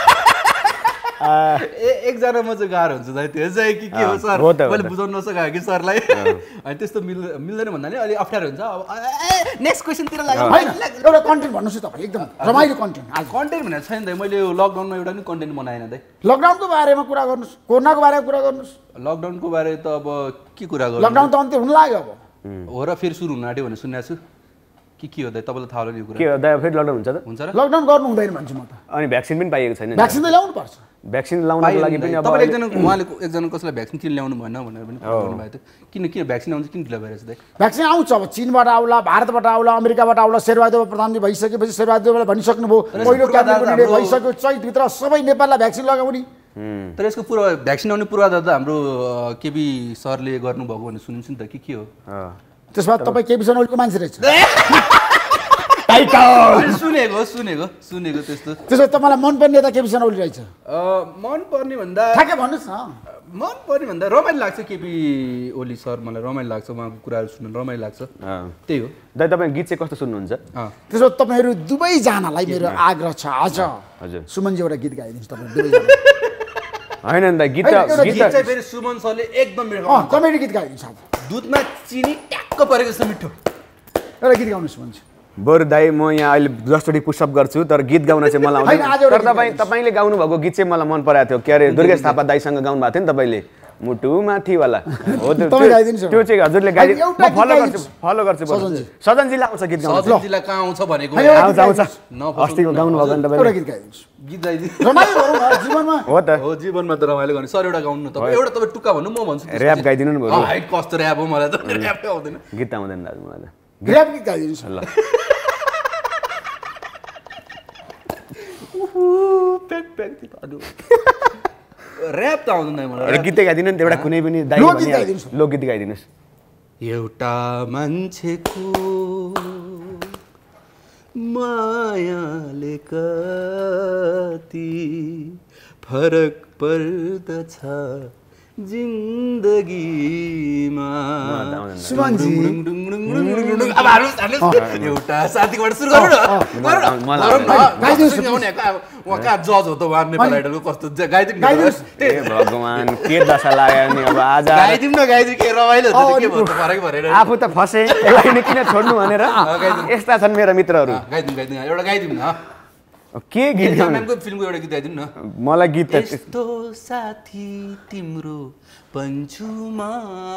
[SPEAKER 3] ए एकजनामा चाहिँ गाह्रो हुन्छ दाइ त्यो चाहिँ कि के हो सर मैले बुझाउनु नसकेको कि सरलाई अनि त्यस्तो मिल मिल्दैन भन्दा नि अलिक अप्ठ्यारो हुन्छ अब नेक्स्ट क्वेसनतिर लाग्यो
[SPEAKER 4] एउटा कन्टेन्ट भन्नुहोस् न तपाईँ एकदम रमाइलो कन्टेन्ट आज
[SPEAKER 3] कन्टेन्ट भनेर छैन दाइ मैले लकडाउनमा एउटा नि कन्टेन्ट बनाएन दाइ
[SPEAKER 4] लकडाउनको बारेमा कुरा गर्नुहोस् कोरोनाको बारेमा कुरा गर्नुहोस्
[SPEAKER 3] लकडाउनको बारे त अब के कुरा गर्नु
[SPEAKER 4] लकडाउन त अन्त्य हुन लाग्यो अब
[SPEAKER 3] हो र फेरि सुरु हुन आँट्यो भनेर सुनेको छु के के हो दाइ तपाईँलाई थाहा होला नि यो कुरा
[SPEAKER 5] के हो दाइ फेरि लकडाउन हुन्छ त
[SPEAKER 3] हुन्छ र
[SPEAKER 4] लकडाउन गर्नु हुँदैन भन्छु म त
[SPEAKER 5] अनि भ्याक्सिन पनि पाइएको छैन
[SPEAKER 4] भ्याक्सिन त ल्याउनु पर्छ
[SPEAKER 5] भ्याक्सिन लाउनको लागि पनि अब
[SPEAKER 3] तपाईँले एकजना उहाँले एकजना कसैलाई भ्याक्सिन किन ल्याउनु भएन भनेर पनि भन्नुभएको थियो किन किन भ्याक्सिन आउँछ किन ढिलो भइरहेछ दाइ
[SPEAKER 4] भ्याक्सिन आउँछ अब चीनबाट आउला भारतबाट आउला अमेरिकाबाट आउला शेरबहादुर प्रधानले भइसकेपछि शेरबहादुरले भनिसक्नुभयो पहिलो क्याबिनेट भइसक्यो चैतभित्र सबै नेपाललाई भ्याक्सिन लगाउने
[SPEAKER 3] तर यसको पूर्व भ्याक्सिन आउने पूर्वाधार त हाम्रो केबी सरले गर्नुभएको भनेर सुनिन्छ नि त के के हो
[SPEAKER 4] त्यसमा तपाईँ केबी सर ओलीको मान्छे रहेछ
[SPEAKER 3] सुनेको सुनेको सुनेको त्यस्तो
[SPEAKER 4] त्यसो तपाईँलाई मनपर्ने नेता केपी शर्मा ओली रहेछ
[SPEAKER 3] मन पर्ने भन्दा
[SPEAKER 4] ठ्याक्कै भन्नुहोस् न
[SPEAKER 3] मन पर्ने भन्दा रमाइलो लाग्छ केपी ओली सर मलाई रमाइलो लाग्छ उहाँको कुराहरू सुन्नु रमाइलो लाग्छ त्यही हो
[SPEAKER 5] दाइ तपाईँ गीत चाहिँ कस्तो सुन्नुहुन्छ
[SPEAKER 4] त्यसो तपाईँहरू दुवैजनालाई मेरो आग्रह छ आज
[SPEAKER 5] हजुर
[SPEAKER 4] सुमनजी एउटा गीत गाइदिनुहोस् तपाईँ दुवैजना
[SPEAKER 5] होइन नि गीत
[SPEAKER 3] गीत चाहिँ फेरि सुमन सरले एकदम मेरो
[SPEAKER 4] कमेडी गीत गाइदिनुहोस्
[SPEAKER 3] दुधमा चिनी ट्याक्क परेको जस्तो मिठो
[SPEAKER 4] एउटा गीत गाउनुहोस् सुमनजी
[SPEAKER 5] बरु दाइ म यहाँ अहिले जसचोटि पुसअप गर्छु तर गीत गाउन चाहिँ मलाई आउँदैन तर तपाईँ तपाईँले गाउनु भएको गीत चाहिँ मलाई मन पराएको थियो के अरे दुर्गेश थापा दाइसँग गाउनु भएको थियो नि तपाईँले मुटु माथिवाला हो त्यो त्यो चाहिँ हजुरले गाइदिनु म फलो गर्छु फलो गर्छु सजनजीलाई आउँछ गीत गाउनु
[SPEAKER 3] सजनजीलाई कहाँ आउँछ भनेको
[SPEAKER 5] आउँछ आउँछ अस्तिको गाउनु भएको नि तपाईँले
[SPEAKER 4] एउटा गीत गाइदिनुहोस्
[SPEAKER 3] गीत गाइदिनु
[SPEAKER 4] रमाइलो गरौँ न जीवनमा
[SPEAKER 5] हो त
[SPEAKER 3] हो जीवनमा त रमाइलो गर्ने सर एउटा गाउनु न तपाईँ एउटा तपाईँ टुक्का भन्नु म भन्छु
[SPEAKER 5] ऱ्याप गाइदिनु नि भयो
[SPEAKER 3] हाइट कस्तो ऱ्याप हो मलाई त ऱ्यापै आउँदैन
[SPEAKER 5] गीत आउँदैन दाजु मलाई त
[SPEAKER 4] ऱ्याप गीत गाइदिनुहोस्
[SPEAKER 5] ल
[SPEAKER 3] ऱ्याप त आउँदैन मलाई
[SPEAKER 5] गीतै गाइदिनु नि एउटा कुनै पनि दाइ लोकगीत गाइदिनुहोस्
[SPEAKER 3] एउटा मान्छेको मायाले कति फरक पर्दछ जिन्दगीमा एउटा साथीबाट सुरु गरौँ न उहाँ कहाँ जज हो त उहाँ नेपाल आइडलको कस्तो गाइदिनु
[SPEAKER 5] भगवान् के दशा लाग्यो नि अब आज
[SPEAKER 3] गाइदिउँ न गाइदिउँ के रमाइलो हुन्छ के भन्नु फरक परेर
[SPEAKER 5] आफू त फसेँ यसलाई किन छोड्नु भनेर यस्ता छन् मेरा मित्रहरू
[SPEAKER 3] गाइदिउँ गाइदिउँ एउटा गाइदिउँ न
[SPEAKER 5] के गीत
[SPEAKER 3] गाउनु फिल्मको एउटा गीत गाइदिनु न
[SPEAKER 5] मलाई गीत
[SPEAKER 3] यस्तो साथी तिम्रो पञ्चुमा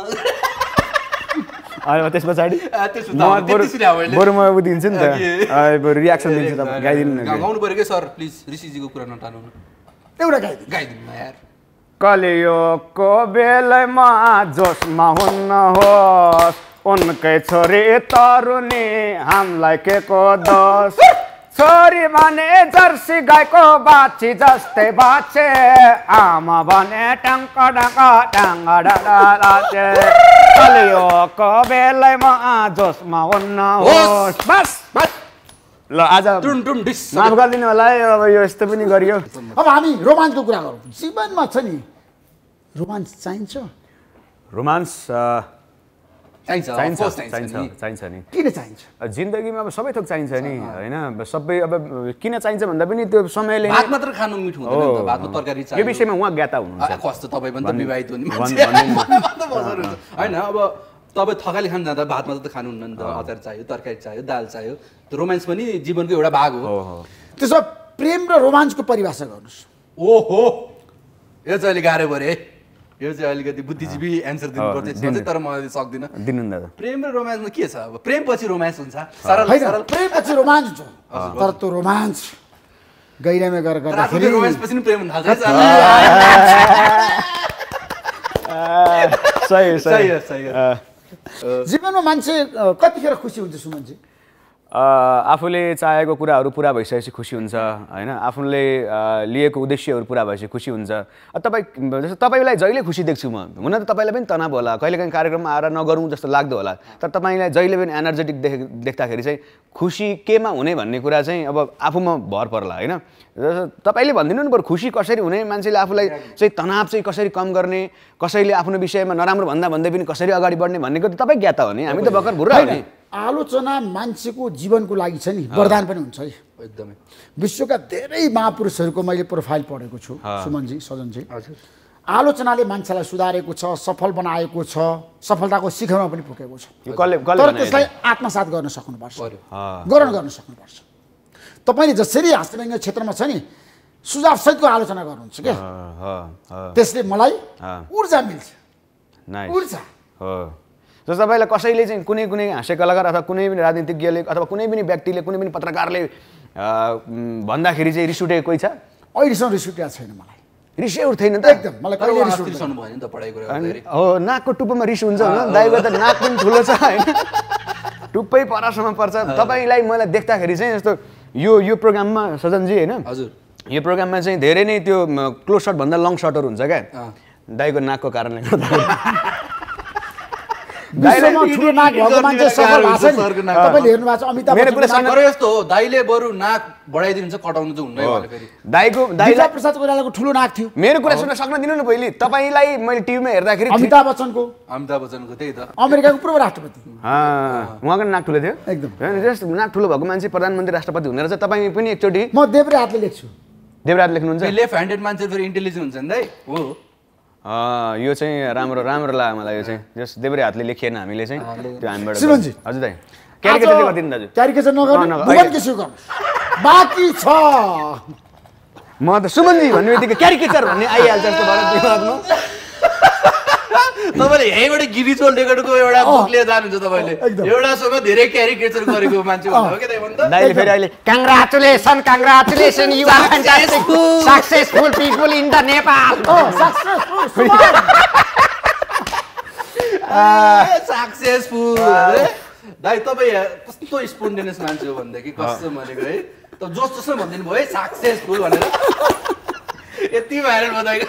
[SPEAKER 5] अनि त्यस पछाडि बरु म दिन्छु नि त बरु रियाक्सन दिन्छु तपाईँ गाइदिनु न
[SPEAKER 3] गाउनु पऱ्यो कि सर प्लिज ऋषिजीको कुरा नटाल्नु
[SPEAKER 4] एउटा गाइदिनु
[SPEAKER 3] गाइदिनु न यार
[SPEAKER 5] कलियोको बेलैमा जोसमा हुन्न होस् उनकै छोरी तरुनी हामीलाई के को दोष छोरी भने जर्सी गाईको बाछी जस्तै बाछे आमा भने टङ्क डङ्क टाङ्ग डाँचे कलियोको बेलैमा जोसमा हुन्न होस् बस बस ल आज माफ गरिदिनु होला है अब यो यस्तो पनि गरियो
[SPEAKER 4] अब हामी रोमान्सको कुरा गरौँ जीवनमा छ नि रोमान्स चाहिन्छ
[SPEAKER 5] रोमान्स
[SPEAKER 3] चाहिन्छ
[SPEAKER 5] चाहिन्छ चाहिन्छ चाहिन्छ नि
[SPEAKER 4] किन चाहिन्छ
[SPEAKER 5] जिन्दगीमा अब सबै थोक चाहिन्छ नि होइन सबै अब किन चाहिन्छ भन्दा पनि त्यो समयले
[SPEAKER 3] भात मात्र खानु मिठो हुँदैन नि त भातमा तरकारी चाहियो
[SPEAKER 5] यो विषयमा उहाँ ज्ञाता हुनुहुन्छ
[SPEAKER 3] कस्तो तपाईँ पनि त विवाहित हुने होइन अब तपाईँ थकाली खान जाँदा भात मात्र त खानुहुन्न नि त अचार चाहियो तरकारी चाहियो दाल चाहियो रोमान्स पनि जीवनको एउटा भाग हो
[SPEAKER 4] त्यसो प्रेम र रोमान्सको परिभाषा गर्नुहोस्
[SPEAKER 3] ओहो यो चाहिँ अहिले गाह्रो पऱ्यो है यो चाहिँ अलिकति बुद्धिजीवी एन्सर दिनुपर्छ यसमा चाहिँ, तर म सक्दिनँ।
[SPEAKER 5] दिनु न दादा।
[SPEAKER 3] प्रेम र रोमान्समा के छ अब? प्रेमपछि रोमान्स हुन्छ, सरल
[SPEAKER 4] होइन
[SPEAKER 3] सरल।
[SPEAKER 4] प्रेमपछि रोमान्स हुन्छ, तर त्यो रोमान्स गहिरामा गएर गर्दाखेरि
[SPEAKER 3] रोमान्सपछि नि प्रेम हुन थाल्छ।
[SPEAKER 5] सही
[SPEAKER 3] सही हो सही हो।
[SPEAKER 4] जीवनमा मान्छे कतिखेर खुसी हुन्छ सुमनजी?
[SPEAKER 5] आफूले चाहेको कुराहरू पुरा भइसकेपछि खुसी हुन्छ होइन, आफूले लिएको उद्देश्यहरू पुरा भएपछि खुसी हुन्छ। तपाईँ जस्तो तपाईँलाई जहिले खुसी देख्छु म, हुन त तपाईँलाई पनि तनाव होला, कहिलेकाहीँ कार्यक्रममा आएर नगरौँ जस्तो लाग्दो होला, तर तपाईँलाई जहिले पनि एनर्जेटिक देख देख्दाखेरि चाहिँ खुसी केमा हुने भन्ने कुरा चाहिँ अब आफूमा भर पर्ला होइन। तपाईँले भनिदिनु नि बरु खुसी कसरी हुने, मान्छेले आफूलाई चाहिँ तनाव चाहिँ कसरी कम गर्ने, कसैले आफ्नो विषयमा नराम्रो भन्दा भन्दै पनि कसरी अगाडि बढ्ने भन्नेको त तपाईँ ज्ञाता हो नि, हामी त भर्खर भुर्रा हो नि।
[SPEAKER 4] आलोचना मान्छेको जीवनको लागि छ नि वरदान पनि हुन्छ है
[SPEAKER 3] एकदमै।
[SPEAKER 4] विश्वका धेरै महापुरुषहरूको मैले प्रोफाइल पढेको छु सुमनजी, सजनजी। आलोचनाले मान्छेलाई सुधारेको छ, सफल बनाएको छ, सफलताको शिखरमा पनि पुगेको छ, तर त्यसलाई आत्मसात गर्न सक्नुपर्छ, ग्रहण गर्न सक्नुपर्छ। तपाईँले जसरी हाँस्यव्यङ्ग्य क्षेत्रमा छ नि सुझाव सहितको आलोचना गर्नुहुन्छ क्या, त्यसले मलाई ऊर्जा मिल्छ, ऊर्जा।
[SPEAKER 5] जस्तो तपाईँलाई कसैले चाहिँ कुनै कुनै हाँस्य कलाकार अथवा कुनै पनि राजनीतिज्ञले अथवा कुनै पनि व्यक्तिले कुनै पनि पत्रकारले भन्दाखेरि चाहिँ रिस उठेको कोही छ?
[SPEAKER 4] अहिलेसम्म रिस उठेको छैन मलाई,
[SPEAKER 5] रिसै उठ्दैन त
[SPEAKER 4] एकदम। मलाई कहिले रिस
[SPEAKER 3] रिसाउनु भयो नि त पढाइ गरेर।
[SPEAKER 5] हो, नाकको टुप्पोमा रिस हुन्छ होइन, दाइको त नाक पनि ठुलो छ होइन, टुप्पै परसम्म पर्छ। तपाईँलाई मलाई देख्दाखेरि चाहिँ जस्तो यो यो प्रोग्राममा सजनजी होइन,
[SPEAKER 3] हजुर
[SPEAKER 5] यो प्रोग्राममा चाहिँ धेरै नै त्यो क्लोज सट भन्दा लङ सटहरू हुन्छ क्या, दाइको नाकको कारणले गर्दा।
[SPEAKER 4] विश्वमा ठुलो नाक भएको मान्छे सफल भएको छ नि, तपाईँले हेर्नु भएको छ अमिताभ बच्चन।
[SPEAKER 3] तर यस्तो हो, दाइले बरु नाक बढाइदिनुहुन्छ, कटाउनु चाहिँ हुन्न है फेरि।
[SPEAKER 5] दाइको
[SPEAKER 4] दाइला प्रसाद कोइरालाको ठुलो नाक थियो।
[SPEAKER 5] मेरो कुरा सुन्न सक्न दिनु न पहिले, तपाईँलाई मैले टिभीमा हेर्दाखेरि
[SPEAKER 4] अमिताभ बच्चनको
[SPEAKER 3] अमिताभ बच्चनको त्यही त
[SPEAKER 4] अमेरिकाको पूर्व राष्ट्रपति,
[SPEAKER 5] उहाँको नाक ठुलो थियो
[SPEAKER 4] एकदम।
[SPEAKER 5] जस्ट नाक ठुलो भएको मान्छे प्रधानमन्त्री राष्ट्रपति हुने रहेछ। तपाईँ पनि एकचोटि
[SPEAKER 4] म देब्रे हातले लेख्छु।
[SPEAKER 5] देब्रे हात लेख्नुहुन्छ?
[SPEAKER 3] लेफ्ट ह्यान्डेड मान्छे फेरि इन्टेलिजेन्ट हुन्छ नि दाइ। हो
[SPEAKER 5] यो चाहिँ राम्रो राम्रो लाग्यो मलाई, यो चाहिँ जस्ट देब्रे हातले लेखिएन हामीले चाहिँ त्यो हामीबाट।
[SPEAKER 4] शिवनजी
[SPEAKER 5] हजुर दाइ क्यारिकेचर गरिदिनु दाजु,
[SPEAKER 4] क्यारिकेचर नगर्नु, भुवन केसी गर्नु बाँकी छ।
[SPEAKER 5] म त सुमनजी भन्ने बित्तिकै क्यारिकेचर भन्ने आइहाल्छ जस्तो भयो दिमागमा।
[SPEAKER 3] तपाईँले यहीँबाट गिरिजोल डेकरको एउटा बुक लिएर जानुहुन्छ, तपाईँले एउटा सँग धेरै क्यारिकेचर गरेको मान्छे हो क्या त।
[SPEAKER 5] दाइले फेरि अहिले
[SPEAKER 2] congratulation congratulation you are fantastic successful people in the Nepal.
[SPEAKER 3] Successful दाइ तपाईँ कस्तो स्पोन्टेनियस मान्छे हो भनेदेखि कस्तो भनेको है, त जोस जोसमा भनिदिनु भयो है सक्सेसफुल भनेर, यति भाइरल बताएको।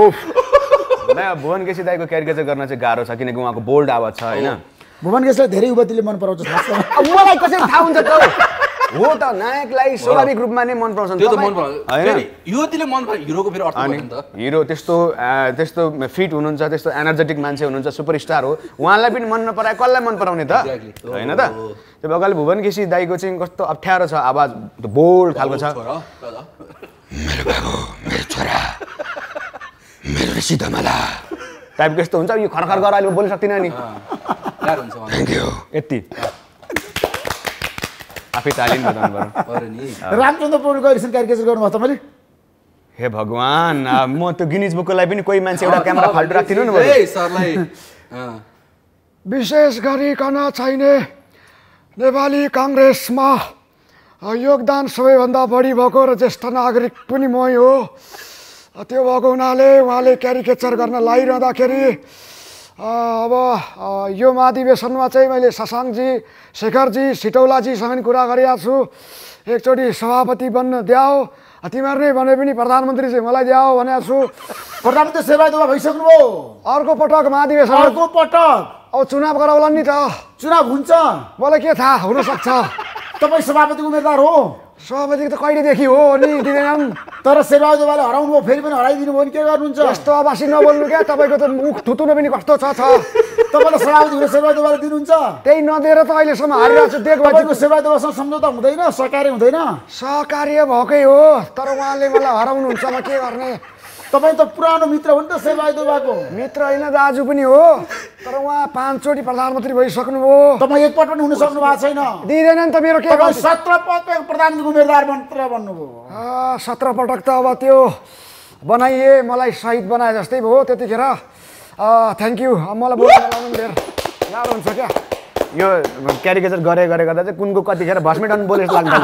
[SPEAKER 5] भुवन केसी दाइको क्यारिकेचर गर्न चाहिँ गाह्रो छ, किनकि उहाँको बोल्ड आवाज छ होइन।
[SPEAKER 4] भुवन केसीलाई धेरै युवतीले मन पराउँछ,
[SPEAKER 5] मलाई कसरी थाहा हुन्छ त? हो त, नायकलाई स्वाभाविक रूपमा नै मन पराउँछ,
[SPEAKER 3] त्यो त मन पराउँछ होइन, युवतीले मन पराउँछ। हिरोको फेरि अर्थ भयो नि त,
[SPEAKER 5] हिरो त्यस्तो त्यस्तो फिट हुनुहुन्छ, त्यस्तो एनर्जेटिक मान्छे हुनुहुन्छ, सुपरस्टार हो, उहाँलाई पनि मन नपराए कसलाई मन पराउने त होइन त? त्यो भएकाले भुवन केसी दाइको चाहिँ कस्तो अप्ठ्यारो छ आवाज, बोल्ड खालको छ।
[SPEAKER 2] मेरो बाबु, मेरो छोरा, मेरो सिधा मला
[SPEAKER 5] टाइपको यस्तो हुन्छ, यो खरखर गरेर अहिले बोल्न सक्दिनँ नि,
[SPEAKER 2] थ्याङ्क यू
[SPEAKER 5] यति आफै तालिम बजाउनु पर्यो
[SPEAKER 3] नि।
[SPEAKER 4] रामचन्द्र पौडेलको अहिलेसम्म क्यारिकेचर गर्नुभयो तपाईँले?
[SPEAKER 5] हे भगवान्, म त्यो गिनिज बुकको लागि पनि कोही मान्छे एउटा क्यामेरा फाल्टो राख्दिनु नि।
[SPEAKER 3] सरलाई
[SPEAKER 2] विशेष गरिकन चाहिने नेपाली काङ्ग्रेसमा योगदान सबैभन्दा बढी भएको र ज्येष्ठ नागरिक पनि मै हो। त्यो भएको हुनाले उहाँले क्यारिकेचर गर्न लागिरहँदाखेरि अब यो महाधिवेशनमा चाहिँ मैले शशाङ्कजी, शेखरजी, सिटौलाजीसँग पनि कुरा गरिरहेको छु, एकचोटि सभापति बन्न द्याऊ, तिमीहरूले भने पनि प्रधानमन्त्री चाहिँ मलाई द्याऊ भनेको छु।
[SPEAKER 4] प्रधानमन्त्री सेवादुवा भइसक्नुभयो,
[SPEAKER 2] अर्को पटक महाधिवेशन,
[SPEAKER 4] अर्को पटक
[SPEAKER 2] अब चुनाव गराउला नि त।
[SPEAKER 4] चुनाव हुन्छ
[SPEAKER 2] मलाई के थाहा, हुनसक्छ।
[SPEAKER 4] तपाईँ सभापतिको उम्मेदवार हो?
[SPEAKER 2] सभापति त कहिलेदेखि हो नि दिँदैनन्,
[SPEAKER 4] तर शेरबहादुरले हराउनु भयो, फेरि पनि हराइदिनु भयो नि, के गर्नुहुन्छ?
[SPEAKER 2] यस्तो अबासी नबोल्नु क्या, तपाईँको त मुख थुतुनो पनि कस्तो छ छ।
[SPEAKER 4] तपाईँलाई सभापति हुने शेरबहादुरले दिनुहुन्छ?
[SPEAKER 2] त्यही नदिएर त अहिलेसम्म हारिरहेको छु।
[SPEAKER 4] तपाईँको शेरबहादुरसँग सम्झौता हुँदैन, सहकार्य हुँदैन?
[SPEAKER 2] सहकार्य भएकै हो, तर उहाँले मलाई हराउनुहुन्छ, म के गर्ने?
[SPEAKER 4] तपाईँ त पुरानो मित्र हो नि त शेरबहादुरको।
[SPEAKER 2] मित्र होइन, दाजु पनि हो, तर उहाँ पाँचचोटि प्रधानमन्त्री भइसक्नुभयो,
[SPEAKER 4] तपाईँ एकपल्ट पनि हुन सक्नु भएको छैन।
[SPEAKER 2] दिँदैन नि त मेरो के?
[SPEAKER 4] तपाईँ सत्र पटक प्रधानमन्त्रीको उम्मेदवार मात्र बन्नुभयो।
[SPEAKER 2] सत्र पटक त अब त्यो बनाइए मलाई शहीद बनाए जस्तै भयो त्यतिखेर।
[SPEAKER 5] थ्याङ्क यू मलाई बोल्न नलाउनु धेरै गाह्रो हुन्छ क्या यो क्यारिकेचर गरे गरे गर्दा चाहिँ कुनको कतिखेर भस्मेटन बोले जस्तो लाग्छ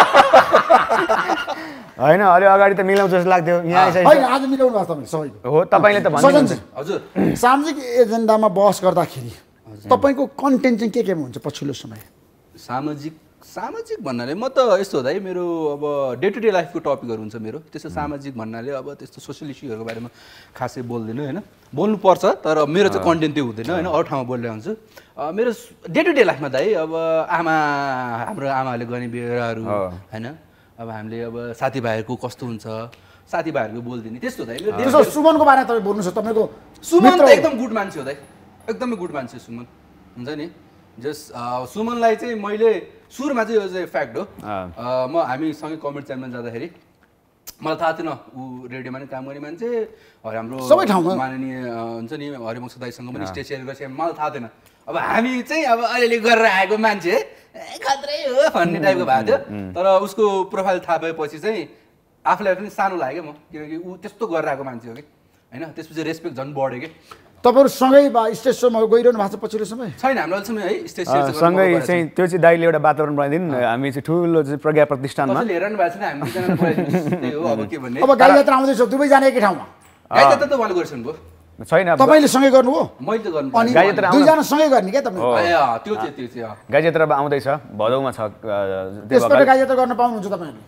[SPEAKER 5] होइन अलि अगाडि त मिलाउँछ जस्तो लाग्थ्यो यहाँ
[SPEAKER 4] होइन आज मिलाउनु भएको तपाईँले सबैको
[SPEAKER 5] हो तपाईँले त
[SPEAKER 4] सजनजी
[SPEAKER 3] हजुर
[SPEAKER 4] सामाजिक एजेन्डामा बहस गर्दाखेरि तपाईँको कन्टेन्ट चाहिँ के केमा हुन्छ पछिल्लो समय
[SPEAKER 3] सामाजिक सामाजिक भन्नाले म त यस्तो हो दाइ मेरो अब डे टु डे लाइफको टपिकहरू हुन्छ मेरो त्यस्तो सामाजिक भन्नाले अब त्यस्तो सोसियल इस्युहरूको बारेमा खासै बोल्दिनँ होइन बोल्नुपर्छ तर मेरो चाहिँ कन्टेन्ट त्यो हुँदैन होइन अरू ठाउँमा बोलिरहेको हुन्छु मेरो डे टु डे लाइफमा दाइ अब आमा हाम्रो आमाहरूले गर्ने बेहोराहरू होइन अब हामीले अब साथीभाइहरूको कस्तो हुन्छ साथीभाइहरूको बोल्दिने त्यस्तो दाइ
[SPEAKER 4] त्यसो सुमनको बारेमा तपाईँ बोल्नु छ तपाईँको
[SPEAKER 3] सुमन त एकदम गुड मान्छे हो दाइ एकदमै गुड मान्छे सुमन हुन्छ नि जस सुमनलाई चाहिँ मैले सुरुमा चाहिँ यो चाहिँ फ्याक्ट हो म हामी सँगै कमेडी च्यानलमा जाँदाखेरि मलाई थाहा थिएन ऊ रेडियोमा पनि काम गर्ने मान्छे हाम्रो
[SPEAKER 4] सबै ठाउँमा
[SPEAKER 3] माननीय हुन्छ नि हरिवंश दाइसँग पनि स्टेज सेयर गरेपछि मलाई थाहा थिएन अब हामी चाहिँ अब अलिअलि गरेर आएको मान्छे खत्रै हो भन्ने टाइपको भएको थियो तर उसको प्रोफाइल थाहा भएपछि चाहिँ आफूलाई पनि सानो लाग्यो म किनकि ऊ त्यस्तो गरेर आएको मान्छे हो कि होइन त्यसपछि रेस्पेक्ट झन् बढ्यो कि
[SPEAKER 4] तपाईँहरू सँगै स्टेज सोमा गइरहनु भएको छ पछिल्लो समय
[SPEAKER 3] छैन हाम्रो अहिलेसम्म है स्टेज
[SPEAKER 5] सँगै चाहिँ त्यो चाहिँ दाइले एउटा वातावरण बनाइदिनु हामी चाहिँ ठुलो चाहिँ प्रज्ञा प्रतिष्ठानमा
[SPEAKER 3] हेरनु भएको छैन हामी त्यही हो अब के भन्ने
[SPEAKER 4] अब गाई यात्रा आउँदैछ दुवैजना एकै ठाउँमा
[SPEAKER 3] गाई यात्रा त उहाँले गरिसक्नु भयो
[SPEAKER 5] छैन
[SPEAKER 4] तपाईँले सँगै गर्नु हो
[SPEAKER 3] मैले त गर्नु
[SPEAKER 4] अनि दुईजना सँगै गर्ने क्या तपाईँ
[SPEAKER 3] त्यो चाहिँ त्यो चाहिँ
[SPEAKER 5] गाई यात्रा अब आउँदैछ भदौमा छ
[SPEAKER 4] त्यसबाट गाई यात्रा गर्न पाउनुहुन्छ तपाईँहरूले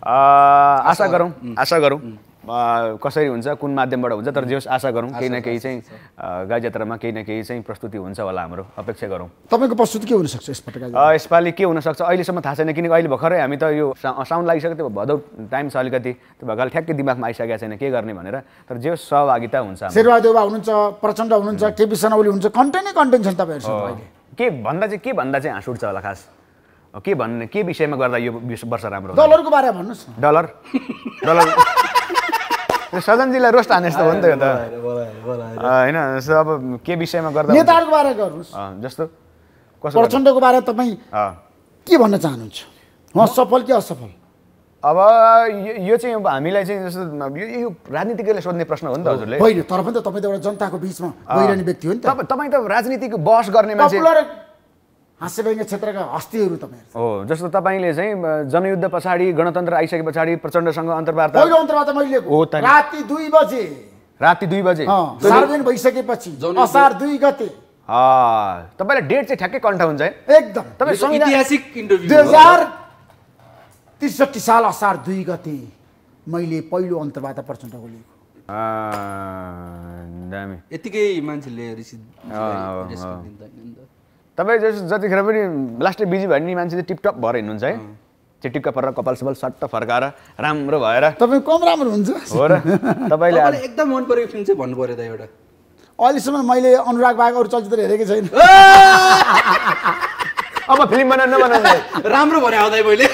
[SPEAKER 5] आशा गरौँ आशा गरौँ कसरी हुन्छ कुन माध्यमबाट हुन्छ तर जे होस् आशा गरौँ केही न केही चाहिँ गाई यात्रामा केही न केही चाहिँ प्रस्तुति हुन्छ होला हाम्रो अपेक्षा गरौँ
[SPEAKER 4] तपाईँको प्रस्तुति के हुनसक्छ यसपल्ट
[SPEAKER 5] यसपालि के हुनसक्छ अहिलेसम्म थाहा छैन किनकि अहिले भर्खरै हामी त यो साउन्ड लागिसक्यो त्यो भदौ टाइम छ अलिकति त्यो भएकाले ठ्याक्कै दिमागमा आइसकेको छैन के गर्ने भनेर तर जे होस् सहभागिता हुन्छ
[SPEAKER 4] शेरबहादुर देउवा हुनुहुन्छ प्रचण्ड हुनुहुन्छ केपी शर्मा ओली हुनुहुन्छ कन्टेन्ट नै कन्टेन्ट छ तपाईँहरूसँग अहिले
[SPEAKER 5] के भन्दा चाहिँ के भन्दा चाहिँ हाँस उठ्छ होला खास के भन्ने के विषयमा गर्दा यो वर्ष राम्रो
[SPEAKER 4] डलरको बारेमा भन्नुहोस् न
[SPEAKER 5] डलर डलर सजनजीलाई रोस्ट हाने जस्तो हो नि त यो त होइन अब के विषयमा गर्दा
[SPEAKER 4] नेताहरूको बारे गर्नुहोस्
[SPEAKER 5] जस्तो कसो
[SPEAKER 4] प्रचण्डको बारे तपाईँ के भन्न चाहनुहुन्छ उहाँ सफल कि असफल
[SPEAKER 5] अब यो चाहिँ अब हामीलाई चाहिँ जस्तो यो राजनीतिकले सोध्ने प्रश्न हो नि त हजुरले
[SPEAKER 4] होइन तर पनि त तपाईँ त एउटा जनताको बिचमा गइरहने व्यक्ति हो नि त
[SPEAKER 5] तपाईँ त राजनीतिको बहस गर्ने मान्छे
[SPEAKER 4] हाँस्यव्यङ्ग्य क्षेत्रका हस्तीहरू तपाईँहरू
[SPEAKER 5] हो जस्तो तपाईँले चाहिँ जनयुद्ध पछाडि गणतन्त्र आइसके पछाडि प्रचण्डसँग अन्तर्वार्ता
[SPEAKER 4] पहिलो अन्तर्वार्ता मैले राति दुई बजे
[SPEAKER 5] राति दुई बजे
[SPEAKER 4] सार्वजनिक भइसकेपछि असार दुई गते
[SPEAKER 5] तपाईँलाई डेट चाहिँ ठ्याक्कै कन्ठ हुन्छ है
[SPEAKER 4] एकदम
[SPEAKER 3] तपाईँ ऐतिहासिक इन्टरभ्यू
[SPEAKER 4] दुई हजार त्रिसठी साल असार दुई गते मैले पहिलो अन्तर्वार्ता प्रचण्डको लिएको
[SPEAKER 5] दामी
[SPEAKER 3] यतिकै मान्छेले रिसिभ
[SPEAKER 5] तपाईँ जस जतिखेर पनि लास्टै बिजी भयो नि मान्छे चाहिँ टिपटप भएर हिँड्नुहुन्छ है चिटिक्क परेर कपाल सपाल सट्ट फर्काएर राम्रो भएर
[SPEAKER 4] तपाईँ कम राम्रो हुन्छ
[SPEAKER 5] हो र तपाईँले
[SPEAKER 3] एकदम मन परेको फिल्म चाहिँ भन्नु पर्यो त एउटा
[SPEAKER 4] अहिलेसम्म मैले अनुराग बाहेक अरू चलचित्र हेरेकै छैन
[SPEAKER 5] अब फिल्म बनाउनु नबनाउनु
[SPEAKER 3] राम्रो भने आउँदै मैले